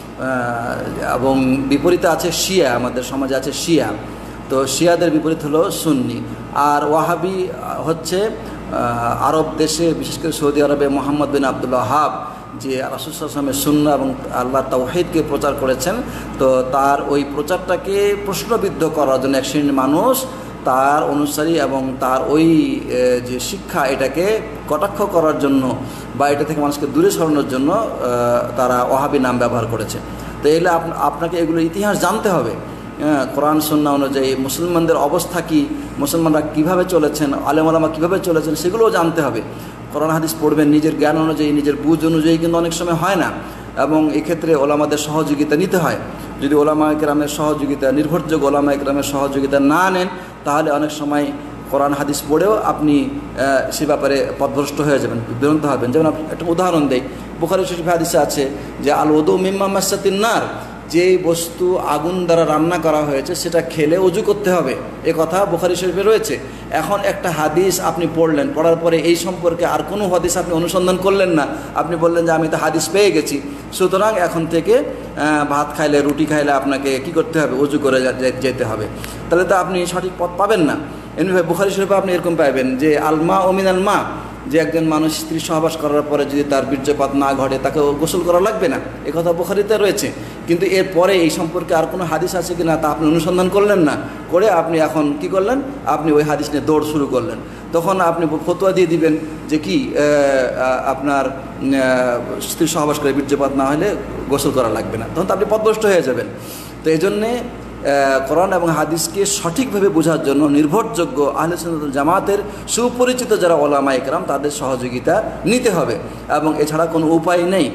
এবং বিপরীতে আছে শিয়া, আমাদের সমাজে আছে শিয়া, তো শিয়াদের বিপরীত হলো সুন্নি। আর ওয়াহাবি হচ্ছে আরব দেশে, বিশেষ করে সৌদি আরবে মোহাম্মদ বিন আব্দুল ওয়াহাব যে রাসূল সাল্লাল্লাহু আলাইহি ওয়াসাল্লামের সুন্নাহ এবং আল্লাহর তাওহীদকে প্রচার করেছেন, তো তার ওই প্রচারটাকে প্রশ্নবিদ্ধ করার জন্য এক শ্রেণীর মানুষ তার অনুসারী এবং তার ওই যে শিক্ষা এটাকে কটাক্ষ করার জন্য বা এটা থেকে মানুষকে দূরে সরানোর জন্য তারা ওয়াহাবি নাম ব্যবহার করেছে। তো এগুলো আপনাকে এগুলো ইতিহাস জানতে হবে। কোরআন সুন্নাহ অনুযায়ী মুসলমানদের অবস্থা কী, মুসলমানরা কীভাবে চলেছেন, আলেম ওলামা কীভাবে চলেছেন সেগুলোও জানতে হবে। কোরআন হাদিস পড়বেন নিজের জ্ঞান অনুযায়ী, নিজের বুঝ অনুযায়ী, কিন্তু অনেক সময় হয় না এবং এক্ষেত্রে ওলামাদের সহযোগিতা নিতে হয়। যদি ওলামা ইকরামের সহযোগিতা, নির্ভরযোগ্য ওলামা ইকরামের সহযোগিতা না নেন তাহলে অনেক সময় কোরআন হাদিস পড়েও আপনি সে ব্যাপারে পথভ্রষ্ট হয়ে যাবেন, বিভ্রান্ত হবেন। যেমন একটা উদাহরণ দেই, বুখারী শরীফে হাদিসে আছে যে আল ওযু মিম্মা মাসাতিন নার, যেই বস্তু আগুন দ্বারা রান্না করা হয়েছে সেটা খেলে ওযু করতে হবে, এ কথা বুখারী শরীফে রয়েছে। এখন একটা হাদিস আপনি পড়লেন, পড়ার পরে এই সম্পর্কে আর কোনো হাদিস আপনি অনুসন্ধান করলেন না, আপনি বললেন যে আমি তো হাদিস পেয়ে গেছি, সুতরাং এখন থেকে ভাত খাইলে, রুটি খাইলে আপনাকে কি করতে হবে? ওযু করে যেতে হবে। তাহলে তো আপনি সঠিক পথ পাবেন না। এমনি বুখারী শরীফে আপনি এরকম পাবেন যে আলমা ও মিনাল মা, যে একজন মানুষ স্ত্রী সহবাস করার পরে যদি তার বীর্যপাত না ঘটে তাকে গোসল করা লাগবে না, এ কথা বুখারীতে রয়েছে। কিন্তু এরপরে এই সম্পর্কে আর কোনো হাদিস আছে কি না তা আপনি অনুসন্ধান করলেন না, করে আপনি এখন কি করলেন? আপনি ওই হাদিস নিয়ে দৌড় শুরু করলেন। তখন আপনি ফতোয়া দিয়ে দিবেন যে কি আপনার স্ত্রী সহবাস করে বীর্যপাত না হলে গোসল করা লাগবে না, তখন তো আপনি পথভ্রষ্ট হয়ে যাবেন। তো এই জন্যে কোরআন এবং হাদিসকে সঠিকভাবে বোঝার জন্য নির্ভরযোগ্য আহলে সুন্নাত ওয়াল জামাতের সুপরিচিত যারা ওলামা ইকরাম তাদের সহযোগিতা নিতে হবে এবং এছাড়া কোনো উপায় নেই।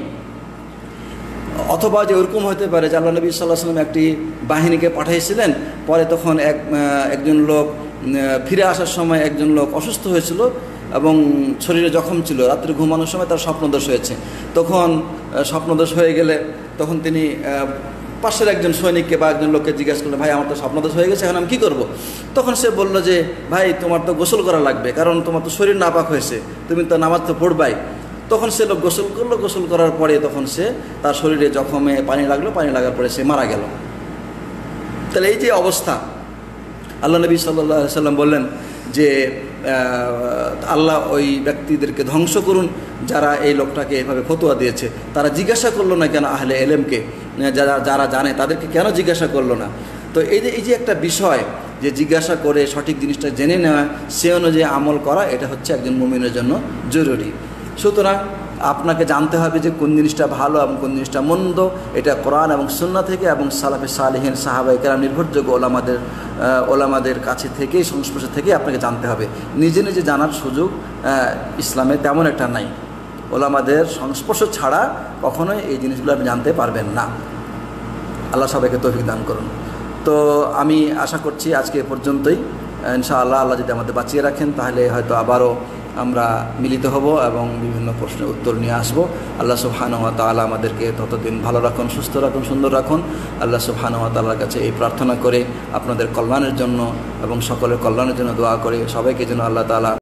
অথবা যে ওরকম হতে পারে যে আল্লাহ নবী সাল্লাল্লাহু আলাইহি ওয়াসাল্লাম একটি বাহিনীকে পাঠিয়েছিলেন, পরে তখন এক একজন লোক ফিরে আসার সময় একজন লোক অসুস্থ হয়েছিল এবং শরীরে জখম ছিল, রাত্রে ঘুমানোর সময় তার স্বপ্নদোষ হয়েছে। তখন স্বপ্নদোষ হয়ে গেলে তখন তিনি পাশের একজন সৈনিককে বা একজন লোককে জিজ্ঞাসা করলেন, ভাই আমার তো স্বপ্নদোষ হয়ে গেছে, এখন আমি কী করবো? তখন সে বলল যে, ভাই তোমার তো গোসল করা লাগবে, কারণ তোমার তো শরীর নাপাক হয়েছে, তুমি তো নামাজ তো পড়বাই। তখন সে লোক গোসল করলো, গোসল করার পরে তখন সে তার শরীরে জখমে পানি লাগলো, পানি লাগার পরে সে মারা গেল। তাহলে এই যে অবস্থা, আল্লাহ নবী সাল্লাল্লাহু আলাইহি সাল্লাম বললেন যে আল্লাহ ওই ব্যক্তিদেরকে ধ্বংস করুন যারা এই লোকটাকে এভাবে ফতোয়া দিয়েছে। তারা জিজ্ঞাসা করলো না কেন আহলে এলেমকে, যারা যারা জানে তাদেরকে কেন জিজ্ঞাসা করলো না? তো এই যে এই যে একটা বিষয় যে জিজ্ঞাসা করে সঠিক জিনিসটা জেনে নেওয়া, সে অনুযায়ী আমল করা, এটা হচ্ছে একজন মুমিনের জন্য জরুরি। সুতরাং আপনাকে জানতে হবে যে কোন জিনিসটা ভালো এবং কোন জিনিসটা মন্দ, এটা কোরআন এবং সুন্নাহ থেকে এবং সালাফে সালেহিন সাহাবায়ে কেরাম নির্ভরযোগ্য ওলামাদের ওলামাদের কাছে থেকেই, সংস্পর্শে থেকে আপনাকে জানতে হবে। নিজে নিজে জানার সুযোগ ইসলামে তেমন একটা নাই। ওলামাদের সংস্পর্শ ছাড়া কখনোই এই জিনিসগুলো আপনি জানতে পারবেন না। আল্লাহ সবাইকে তৌফিক দান করুন। তো আমি আশা করছি আজকে এ পর্যন্তই। ইনশাআল্লাহ আল্লাহ যদি আমাদের বাঁচিয়ে রাখেন তাহলে হয়তো আবারও আমরা মিলিত হব এবং বিভিন্ন প্রশ্নের উত্তর নিয়ে আসব। আল্লাহ সুবহানাহু ওয়া তাআলা আমাদেরকে ততদিন ভালো রাখুন, সুস্থ রাখুন, সুন্দর রাখুন। আল্লাহ সুবহানাহু ওয়া তাআলার কাছে এই প্রার্থনা করে আপনাদের কল্যাণের জন্য এবং সকলের কল্যাণের জন্য দোয়া করে সবাইকে যেন আল্লাহ তাআলা